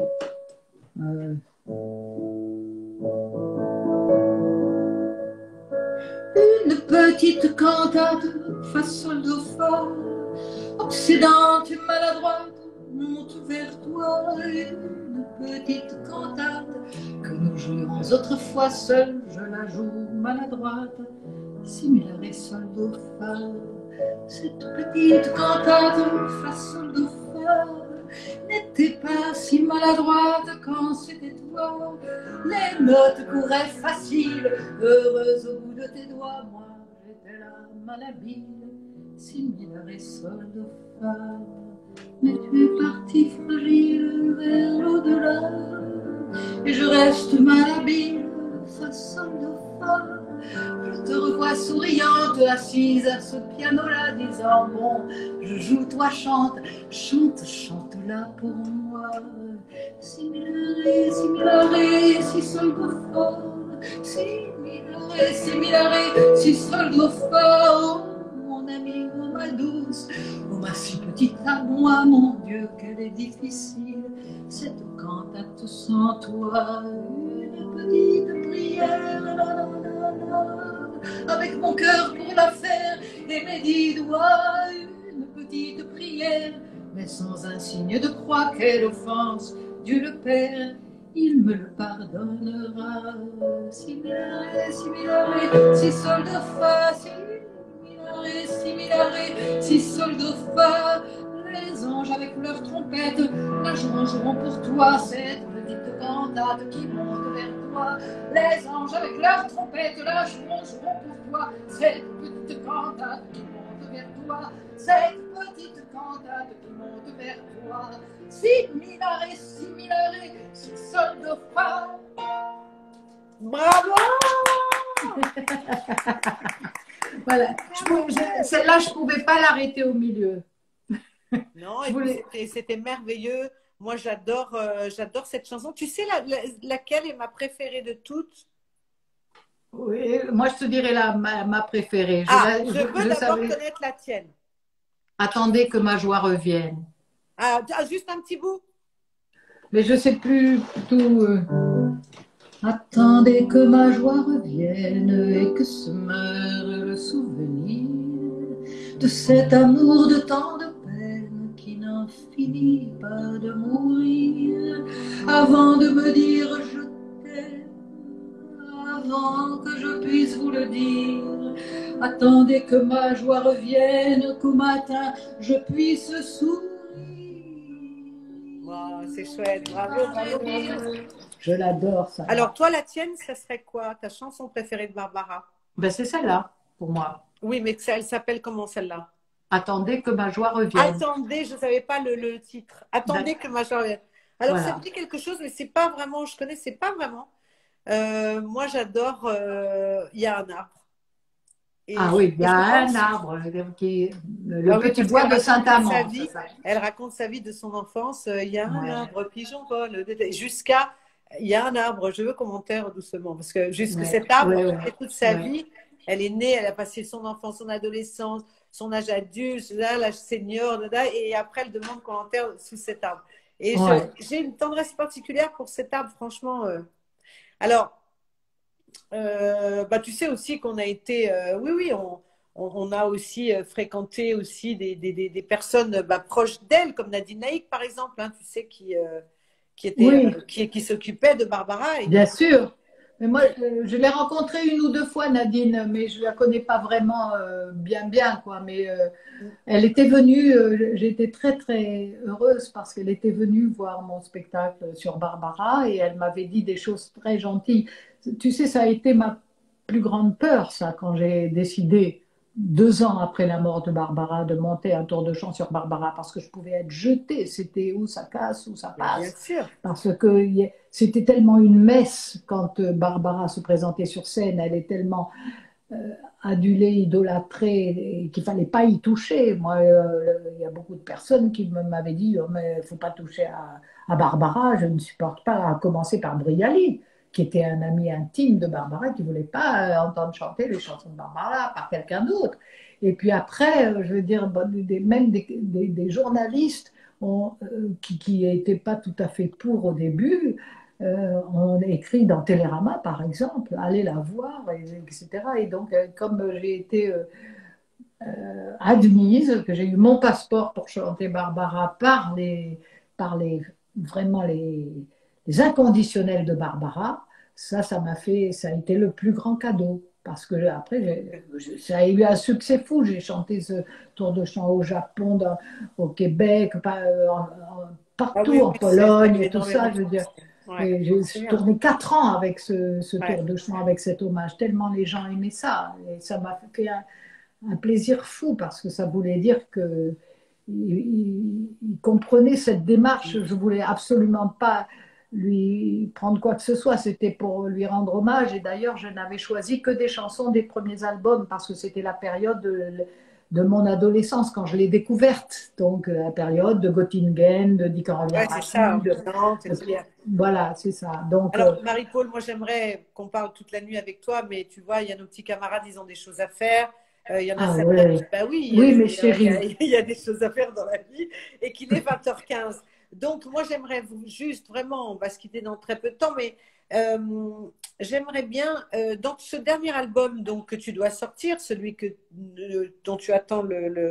Une petite cantate façon do fa, obsédante et maladroite, monte vers toi. Une petite cantate que nous jouions autrefois seuls, je la joue maladroite, si mi la ré sol do fa. Cette petite cantate façon do fa n'était pas si maladroite quand c'était toi. Les notes couraient faciles, heureuses au bout de tes doigts. Moi, j'étais là, malhabile, si mi la ré sol do fa. Mais tu es parti fragile vers l'au-delà, et je reste malhabile, fa sol do fa. Je te revois souriante, assise à ce piano-là, disant bon, je joue, toi chante, chante, chante là pour moi. Si mi la ré, si sol do fa, si mi la ré, si sol do fa. Oh, mon ami, oh ma douce, oh ma si petite à moi, mon Dieu, qu'elle est difficile, cette cantate sans toi. Une petite prière, la, la, la, la, avec mon cœur pour la faire et mes 10 doigts. Une petite prière, mais sans un signe de croix. Quelle offense, Dieu le Père, il me le pardonnera. Si mi la ré, si mi la ré, si sol do fa, si mi la ré, si mi la ré, si sol do fa. Les anges avec leurs trompettes la joueront pour toi, cette petite cantate qui monte vers toi. Les anges avec leurs trompettes la joueront pour toi, cette petite cantate qui monte vers toi. Cette petite cantate qui monte vers toi. Si mi la ré, si mi la ré, si sol do fa. Bravo! Voilà. Celle-là, je ne pouvais pas l'arrêter au milieu. Non, c'était merveilleux. Moi, j'adore cette chanson. Tu sais laquelle est ma préférée de toutes? Oui, moi, je te dirais ma préférée. Je veux d'abord connaître la tienne. Attendez que ma joie revienne. Ah, juste un petit bout. Mais je ne sais plus tout. Attendez que ma joie revienne et que se meure le souvenir de cet amour de tant de peine qui n'en n'en finit pas de mourir avant de me dire je t'aime, avant que je puisse vous le dire. Attendez que ma joie revienne, qu'au matin je puisse sourire. Wow, c'est chouette, bravo, bravo, bravo. Je l'adore, ça. Alors, toi, la tienne, ça serait quoi, ta chanson préférée de Barbara? Ben, c'est celle-là, pour moi. Oui, mais elle s'appelle comment, celle-là? Attendez que ma joie revienne. Attendez, je ne savais pas le titre. Attendez que ma joie revienne. Alors, voilà. Ça me dit quelque chose, mais c'est pas vraiment, je connais, c'est pas vraiment. Moi, j'adore Il y a un arbre. Et oui, il y a un arbre, qui est le petit bois de Saint-Amand. Elle raconte sa vie de son enfance. Il y a un arbre, pigeon vole, jusqu'à il y a un arbre. Je veux qu'on m'enterre doucement, parce que jusque cet arbre, toute sa vie, elle est née, elle a passé son enfance, son adolescence, son âge adulte, l'âge senior, et après, elle demande qu'on l'enterre sous cet arbre. Et j'ai une tendresse particulière pour cet arbre, franchement. Alors, tu sais aussi qu'on a été, on a aussi fréquenté aussi des personnes proches d'elle, comme Nadine Naïk par exemple, hein, tu sais, qui s'occupait de Barbara. Bien sûr. Mais moi, je l'ai rencontrée une ou deux fois, Nadine, mais je ne la connais pas vraiment bien, quoi. Mais elle était venue, j'étais très, très heureuse parce qu'elle était venue voir mon spectacle sur Barbara et elle m'avait dit des choses très gentilles. Tu sais, ça a été ma plus grande peur, ça, quand j'ai décidé, 2 ans après la mort de Barbara, de monter un tour de chant sur Barbara, parce que je pouvais être jetée. C'était où ça casse, où ça passe. Bien sûr. Parce que c'était tellement une messe quand Barbara se présentait sur scène. Elle est tellement adulée, idolâtrée, qu'il ne fallait pas y toucher. Moi, il y a beaucoup de personnes qui m'avaient dit oh, mais il ne faut pas toucher à Barbara, je ne supporte pas, à commencer par Brialy, qui était un ami intime de Barbara, qui ne voulait pas entendre chanter les chansons de Barbara par quelqu'un d'autre. Et puis après, je veux dire, même des journalistes qui n'étaient pas tout à fait pour au début, on écrit dans Télérama, par exemple, allez la voir, etc. Et donc, comme j'ai été admise, que j'ai eu mon passeport pour chanter Barbara vraiment les inconditionnels de Barbara, ça a été le plus grand cadeau. Parce que après, ça a eu un succès fou. J'ai chanté ce tour de chant au Japon, au Québec, partout, en Pologne et tout ça. Je veux dire, j'ai tourné 4 ans avec ce tour de chant, avec cet hommage. Tellement les gens aimaient ça. Et ça m'a fait un plaisir fou parce que ça voulait dire que il comprenait cette démarche. Je voulais absolument pas lui prendre quoi que ce soit, c'était pour lui rendre hommage. Et d'ailleurs, je n'avais choisi que des chansons des premiers albums parce que c'était la période de mon adolescence quand je l'ai découverte. Donc, la période de Göttingen, de Dick voilà, c'est ça. Donc, alors, Marie-Paul, moi j'aimerais qu'on parle toute la nuit avec toi, mais tu vois, il y a nos petits camarades, ils ont des choses à faire. Il y en a certains qui, oui, mes chéris. Il y a des choses à faire dans la vie et qu'il est 20h15. Donc, moi, j'aimerais juste vraiment, on va se quitter dans très peu de temps, mais j'aimerais bien, dans ce dernier album donc, que tu dois sortir, celui dont tu attends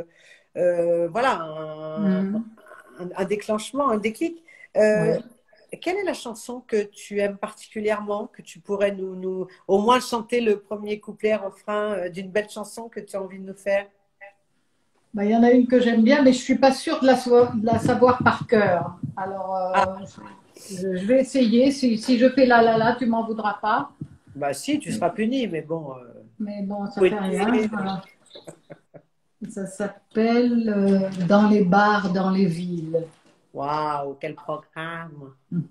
un déclenchement, un déclic, quelle est la chanson que tu aimes particulièrement, que tu pourrais nous au moins chanter le premier couplet, refrain d'une belle chanson que tu as envie de nous faire? Il y en a une que j'aime bien, mais je ne suis pas sûre de la savoir par cœur. Alors, je vais essayer. Si je fais la, tu m'en voudras pas. Bah si, tu seras puni, mais bon. Mais bon, ça fait rien. Voilà. Ça s'appelle Dans les bars, dans les villes. Waouh, quel programme!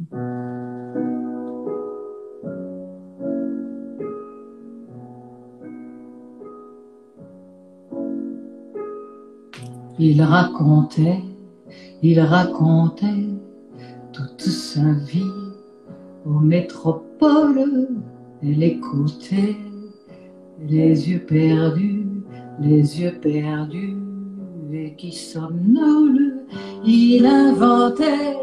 Il racontait toute sa vie aux métropoles. Elle écoutait, les yeux perdus, et qui somnole. Il inventait,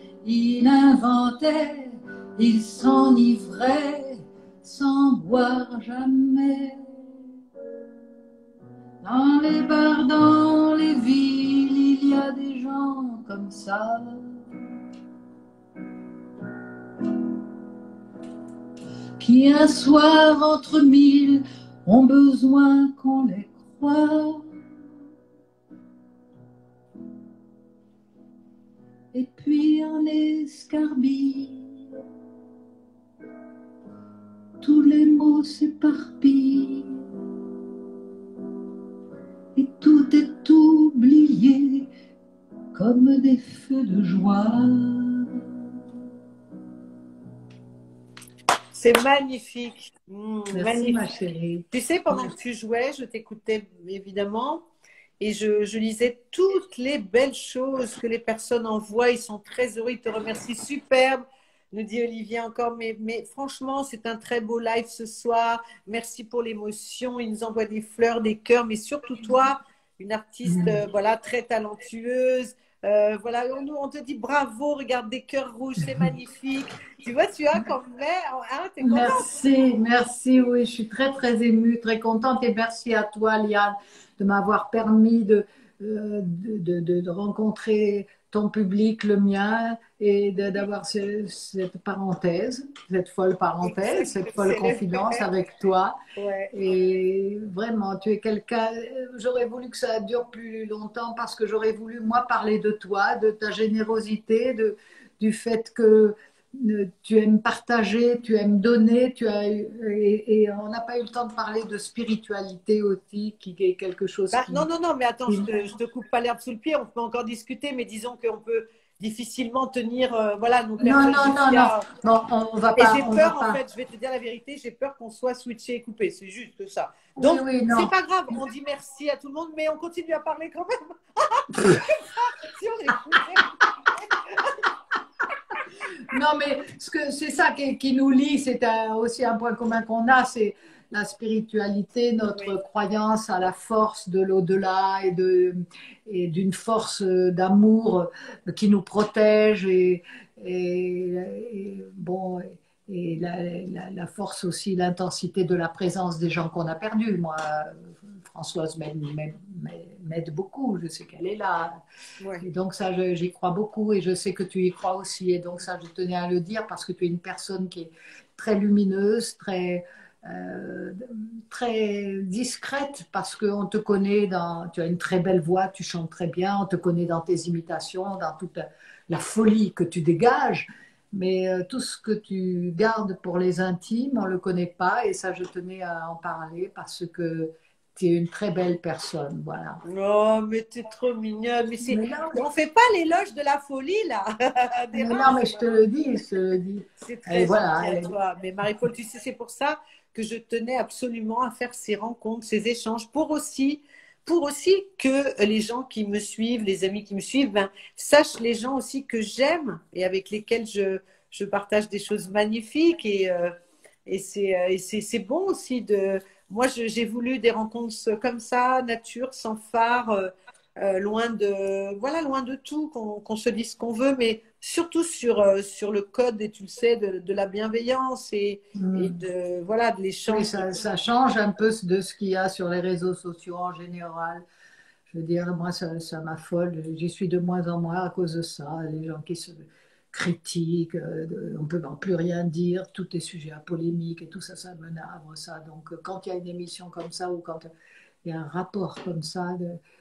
il s'enivrait sans boire jamais. Dans les bars, dans les villes, il y a des gens comme ça. Qui un soir entre mille ont besoin qu'on les croie. Et puis en escarbille, tous les mots s'éparpillent et tout est oublié comme des feux de joie. C'est magnifique. Merci magnifique. ma chérie. Tu sais, pendant que tu jouais, je t'écoutais évidemment et je lisais toutes les belles choses que les personnes envoient. Ils sont très heureux, ils te remercient. Superbe, nous dit Olivier encore. Mais franchement, c'est un très beau live ce soir. Merci pour l'émotion. Ils nous envoient des fleurs, des cœurs, mais surtout toi, une artiste voilà, très talentueuse. Voilà, on te dit bravo, regarde des cœurs rouges, c'est magnifique. Tu vois, tu as comme mère, hein, t'es contente. Merci, merci, oui, je suis très très émue, très contente et merci à toi Liane de m'avoir permis de rencontrer ton public, le mien, et d'avoir cette parenthèse, cette folle parenthèse, cette folle confidence avec toi. Ouais. Et vraiment, tu es quelqu'un, j'aurais voulu que ça dure plus longtemps parce que j'aurais voulu, moi, parler de toi, de ta générosité, du fait que tu aimes partager, tu aimes donner, et on n'a pas eu le temps de parler de spiritualité aussi, qui est quelque chose qui... Non, mais attends, je te coupe pas l'herbe sous le pied, on peut encore discuter, mais disons qu'on peut difficilement tenir, voilà, nos personnes. Non, on va pas. Et j'ai peur, en fait, je vais te dire la vérité, j'ai peur qu'on soit switché et coupé, c'est juste ça. Donc, c'est pas grave, on dit merci à tout le monde, mais on continue à parler quand même. Si on est coupé. Non, mais c'est ça qui nous lie, c'est aussi un point commun qu'on a, c'est la spiritualité, notre croyance à la force de l'au-delà et d'une force d'amour qui nous protège et la force aussi, l'intensité de la présence des gens qu'on a perdus. Moi, Françoise m'aide beaucoup, je sais qu'elle est là. Ouais. Et donc ça, j'y crois beaucoup et je sais que tu y crois aussi. Et donc ça, je tenais à le dire parce que tu es une personne qui est très lumineuse, très discrète parce qu'on te connaît, tu as une très belle voix, tu chantes très bien, on te connaît dans tes imitations, dans toute la folie que tu dégages. Mais tout ce que tu gardes pour les intimes, on ne le connaît pas. Et ça, je tenais à en parler parce que tu es une très belle personne. Voilà. Oh, mais tu es trop mignonne. On ne fait pas l'éloge de la folie, là. Non, mais je te le dis, C'est très gentil à toi. Mais Marie-Paul, tu sais, c'est pour ça que je tenais absolument à faire ces rencontres, ces échanges, pour aussi que les gens qui me suivent, les amis qui me suivent, sachent les gens aussi que j'aime et avec lesquels je partage des choses magnifiques. Et c'est bon aussi de... Moi, j'ai voulu des rencontres comme ça, nature, sans phare, loin de tout, qu'on se dise ce qu'on veut, mais surtout sur le code, et tu le sais, de la bienveillance et de l'échange. Oui, ça change un peu de ce qu'il y a sur les réseaux sociaux en général. Je veux dire, moi, ça m'affole. J'y suis de moins en moins à cause de ça. Les gens qui se critiquent, on ne peut plus rien dire, tout est sujet à polémique et tout ça, ça me navre, ça. Donc, quand il y a une émission comme ça ou quand il y a un rapport comme ça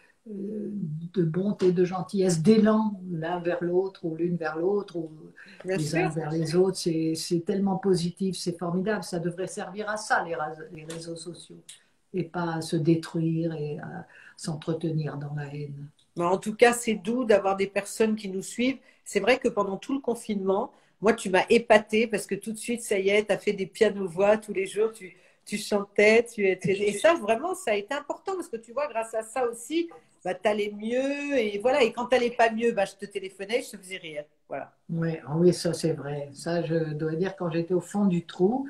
de bonté, de gentillesse, d'élan l'un vers l'autre ou l'une vers l'autre ou les uns vers les autres, c'est tellement positif, c'est formidable. Ça devrait servir à ça, les réseaux sociaux, et pas à se détruire et à s'entretenir dans la haine. Mais en tout cas, c'est doux d'avoir des personnes qui nous suivent. C'est vrai que pendant tout le confinement, moi, tu m'as épatée parce que tout de suite, ça y est, tu as fait des pianos-voix tous les jours, tu chantais, et ça, vraiment, ça a été important parce que tu vois, grâce à ça aussi, tu allais mieux. Et voilà, et quand tu n'allais pas mieux, je te téléphonais, je te faisais rire. Voilà. Oui, ça, c'est vrai. Ça, je dois dire, quand j'étais au fond du trou.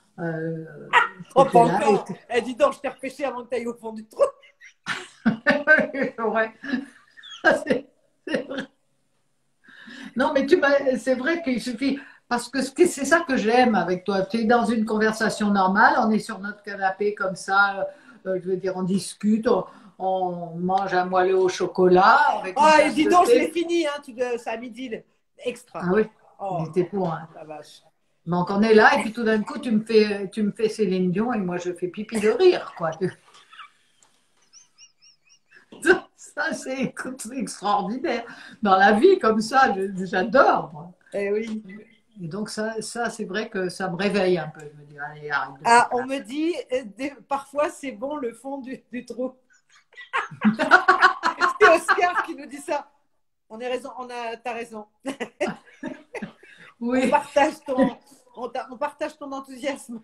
Oh, pas encore. Dis donc, je t'ai repêché avant que tu ailles au fond du trou. Ouais. C'est vrai. Non, mais c'est vrai qu'il suffit, parce que c'est ça que j'aime avec toi. Tu es dans une conversation normale, on est sur notre canapé comme ça, je veux dire, on discute, on mange un moelleux au chocolat avec Oh, une et tasse dis de donc, je l'ai thé. fini, hein, c'est à midi, extra. Ah oui, Oh, il était pour. Hein. la vache. Donc on est là et puis tout d'un coup tu me fais Céline Dion et moi je fais pipi de rire quoi. Ça c'est extraordinaire. Dans la vie comme ça, j'adore. Moi. Eh oui. Et donc ça c'est vrai que ça me réveille un peu. Je me dis allez arrête de faire Ah, on ça. me dit, parfois c'est bon le fond du trou. C'est Oscar qui nous dit ça. On a raison, t'as raison. On Oui. partage on partage ton enthousiasme.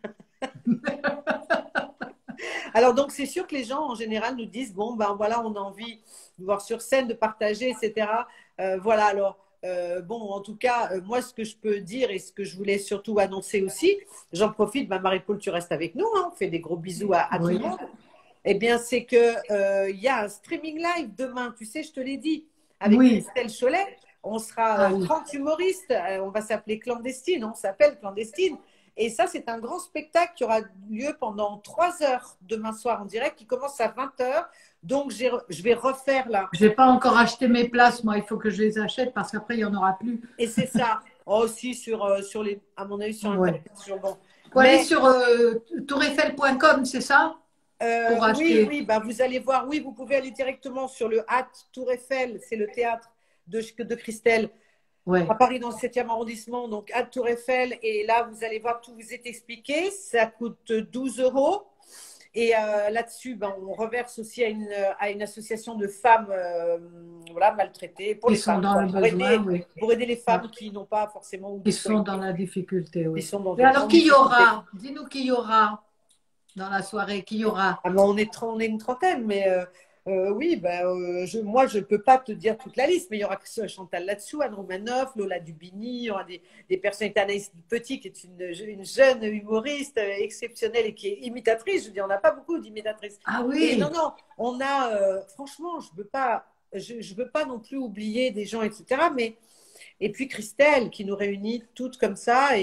Alors donc c'est sûr que les gens en général nous disent bon ben voilà on a envie de voir sur scène, de partager, etc. Voilà alors bon en tout cas moi ce que je peux dire et ce que je voulais surtout annoncer aussi, j'en profite, ben, Marie-Paul tu restes avec nous, hein, on fait des gros bisous à tout le Oui. monde. Eh bien c'est que il y a un streaming live demain, tu sais je te l'ai dit, avec Oui. Christelle Cholet. On sera Ah oui. 30 humoristes, on va s'appeler Clandestine, on s'appelle Clandestine. Et ça, c'est un grand spectacle qui aura lieu pendant 3 heures demain soir en direct, qui commence à 20 heures. Donc, je vais refaire là. J'ai pas encore acheté mes places, moi. Il faut que je les achète parce qu'après il y en aura plus. Et c'est ça. Aussi sur les, à mon avis, sur Ouais. Internet. Sur, bon. Faut aller Mais sur toureiffel.com, c'est ça? Pour oui, acheter. oui, bah, vous allez voir. Oui, vous pouvez aller directement sur le Tour Eiffel. C'est le théâtre de Christelle. Ouais. À Paris dans le 7e arrondissement, donc à Tour Eiffel. Et là, vous allez voir, tout vous est expliqué. Ça coûte 12 euros. Et là-dessus, ben, on reverse aussi à une association de femmes voilà, maltraitées, pour Ils les sont femmes, dans quoi, le besoin, oui. pour aider les Ouais. femmes qui n'ont pas forcément. Ils sont dans la difficulté, Ils oui. sont dans Et une alors, grande qui y difficulté. aura? Dis-nous qui y aura dans la soirée. Qui y aura? Ah, ben, on est une trentaine, mais oui, ben, moi, je ne peux pas te dire toute la liste, mais il y aura Chantal là-dessous, Anne Romanoff, Lola Dubini, il y aura des personnalités, Anaïs Petit, qui est une jeune humoriste exceptionnelle et qui est imitatrice. Je veux dire, on n'a pas beaucoup d'imitatrices. Ah Et non, oui. non, on a, franchement, je veux pas non plus oublier des gens, etc. Mais, et puis Christelle, qui nous réunit toutes comme ça,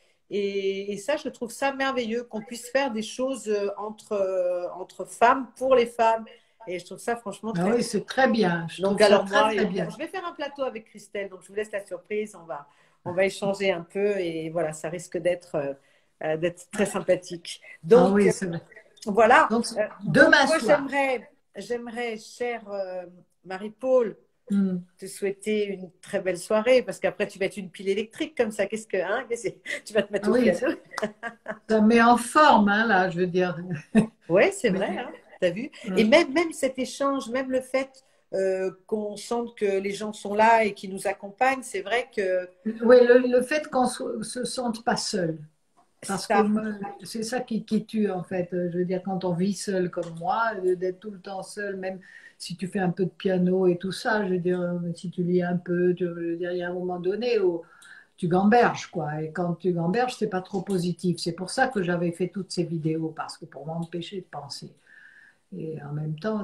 et ça, je trouve ça merveilleux qu'on puisse faire des choses entre femmes, pour les femmes. Et je trouve ça franchement Ah très. oui, c'est très bien. Je trouve Donc, ça alors très, moi, très bien. je vais faire un plateau avec Christelle. Donc, je vous laisse la surprise. On va échanger un peu. Et voilà, ça risque d'être très sympathique. Ah Donc, oui, c'est vrai. voilà. Donc, Donc, demain moi, soir. j'aimerais, chère Marie-Paul, Hmm. te souhaiter une très belle soirée parce qu'après, tu vas être une pile électrique comme ça. Tu vas te mettre Ah au oui, piano. ça met en forme, hein, là, je veux dire. Oui, c'est Mais, vrai, hein, tu as vu. Et hmm. même cet échange, même le fait qu'on sente que les gens sont là et qui nous accompagnent, c'est vrai que Oui, le fait qu'on se sente pas seul. Parce que ça, c'est ça qui tue, en fait. Je veux dire, quand on vit seul comme moi, d'être tout le temps seul, même si tu fais un peu de piano et tout ça, je veux dire, si tu lis un peu, je veux dire, il y a un moment donné où tu gamberges, quoi. Et quand tu gamberges, c'est pas trop positif. C'est pour ça que j'avais fait toutes ces vidéos, parce que pour m'empêcher de penser. Et en même temps,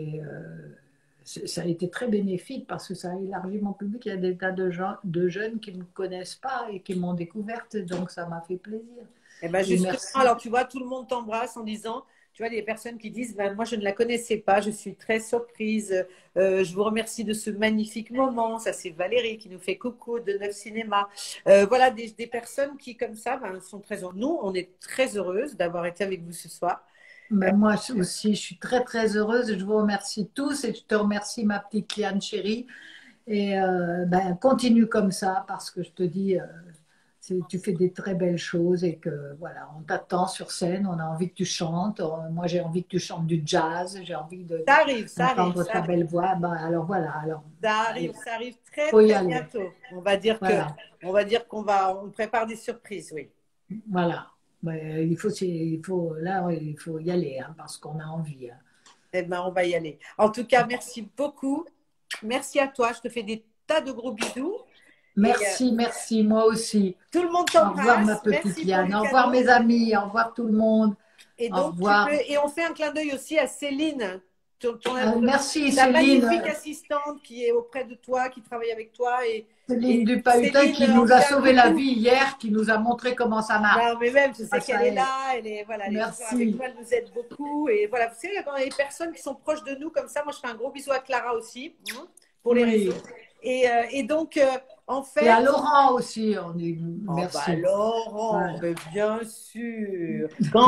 ça a été très bénéfique parce que ça a élargi mon public. Il y a des tas de gens, de jeunes qui ne me connaissent pas et qui m'ont découverte, donc ça m'a fait plaisir. et ben Et justement, merci. alors tu vois, tout le monde t'embrasse en disant, tu vois, des personnes qui disent, ben, moi je ne la connaissais pas, je suis très surprise, je vous remercie de ce magnifique moment. Ça, c'est Valérie qui nous fait coucou de Neuf Cinéma. Voilà, des personnes qui, comme ça, ben, sont très heureuses. Nous, on est très heureuses d'avoir été avec vous ce soir. Ben, moi aussi, je suis très très heureuse. Je vous remercie tous et je te remercie, ma petite Liane chérie. Et ben, continue comme ça parce que je te dis, tu fais des très belles choses et que voilà, on t'attend sur scène, on a envie que tu chantes. Moi, j'ai envie que tu chantes du jazz, j'ai envie Ça arrive, d'entendre ça ta arrive. belle voix. Ben, alors voilà, allez, Ça arrive très faut y très aller. bientôt. Voilà, On va dire on prépare des surprises, oui. voilà. Ben, là, il faut y aller hein, parce qu'on a envie. Hein. Eh ben, on va y aller. En tout cas, merci beaucoup. Merci à toi. Je te fais des tas de gros bisous. Et Merci, merci, moi aussi. tout le monde Au revoir, ma t'embrasse. petite Merci pour Liane. les Au revoir, cadeaux. mes amis. Au revoir, tout le monde. Et Au donc, revoir. et on fait un clin d'œil aussi à Céline Merci ta Céline. magnifique assistante qui est auprès de toi, qui travaille avec toi. Céline Et Dupahutin Céline, qui on nous a tient sauvé la beaucoup. vie hier, qui nous a montré comment ça marche. Non, mais même, je sais Grâce qu'elle à est elle. là, voilà, elle est toujours avec Merci. nous, elle nous aide beaucoup. Et voilà, vous savez, quand il y a des personnes qui sont proches de nous comme ça, moi je fais un gros bisou à Clara aussi, pour les Oui. réseaux. Et donc, en Et à fait, Laurent aussi, on dit oh bah merci. Laurent, Voilà. mais bien sûr,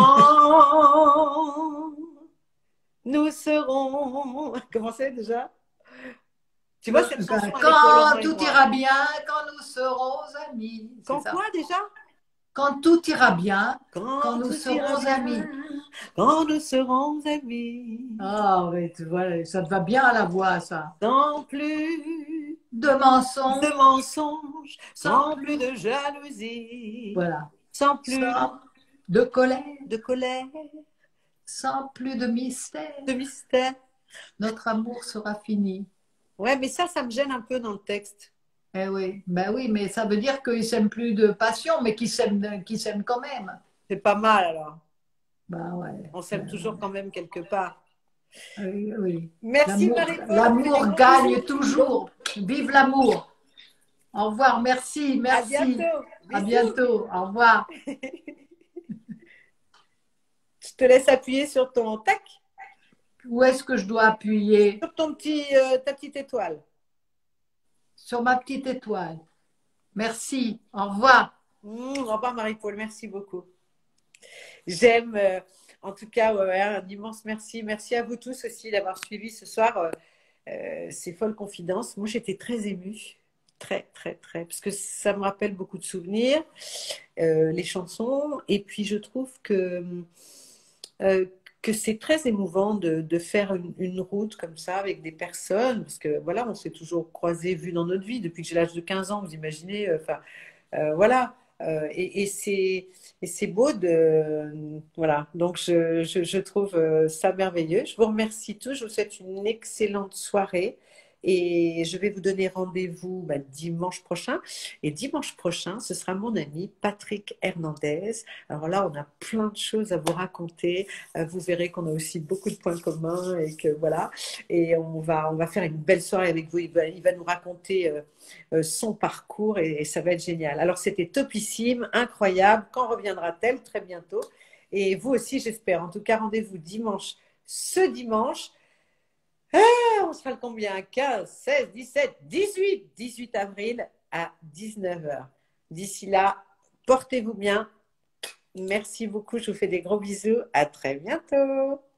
quand nous serons. Comment c'est déjà? Tu vois, cette chanson, elle est pour Laurent Quand et tout moi. ira bien, quand nous serons amis. C'est Quand ça. quoi déjà? Quand tout ira bien, quand Quand nous tout ira serons bien, amis. quand nous serons amis. Ah oui, tu vois, ça te va bien à la voix, ça. Sans plus De mensonges, de mensonges, sans sans plus plus, de jalousie, voilà, sans plus sans de colère, de colère, sans plus de mystère. de mystère. Notre amour sera fini. Ouais, mais ça me gêne un peu dans le texte. Eh oui, ben oui, mais ça veut dire qu'ils s'aiment plus de passion, mais qu'ils s'aiment quand même. C'est pas mal alors. Ben ouais. On s'aime toujours quand même quelque part. Oui, oui. Merci Marie-Paul, on fait des L'amour gros gagne bisous. toujours. Vive l'amour. Au revoir, merci, À merci. bientôt. À Bisous. bientôt. Au revoir. Je te laisse appuyer sur ton tac, Où est-ce que je dois appuyer? sur ton ta petite étoile. Sur ma petite étoile. Merci. Au revoir. Au revoir Marie-Paul, merci beaucoup. J'aime, en tout cas, ouais, un immense merci. Merci à vous tous aussi d'avoir suivi ce soir ces folles confidences. Moi, j'étais très émue, très, très, très, parce que ça me rappelle beaucoup de souvenirs, les chansons. Et puis, je trouve euh, que c'est très émouvant de faire une route comme ça avec des personnes, parce que voilà, on s'est toujours croisés, vus dans notre vie depuis que j'ai l'âge de 15 ans, vous imaginez, enfin, voilà. Et c'est beau de. Voilà. Donc, je trouve ça merveilleux. Je vous remercie tous. Je vous souhaite une excellente soirée. Et je vais vous donner rendez-vous dimanche prochain. Et dimanche prochain, ce sera mon ami Patrick Hernandez. Alors là, on a plein de choses à vous raconter. Vous verrez qu'on a aussi beaucoup de points communs et que voilà. Et on va faire une belle soirée avec vous. Il va nous raconter son parcours et ça va être génial. Alors, c'était topissime, incroyable. Quand reviendra-t-elle? Très bientôt. Et vous aussi, j'espère. En tout cas, rendez-vous dimanche, ce dimanche. On sera le combien? 15, 16, 17, 18 avril à 19 h. D'ici là, portez-vous bien. Merci beaucoup. Je vous fais des gros bisous. À très bientôt.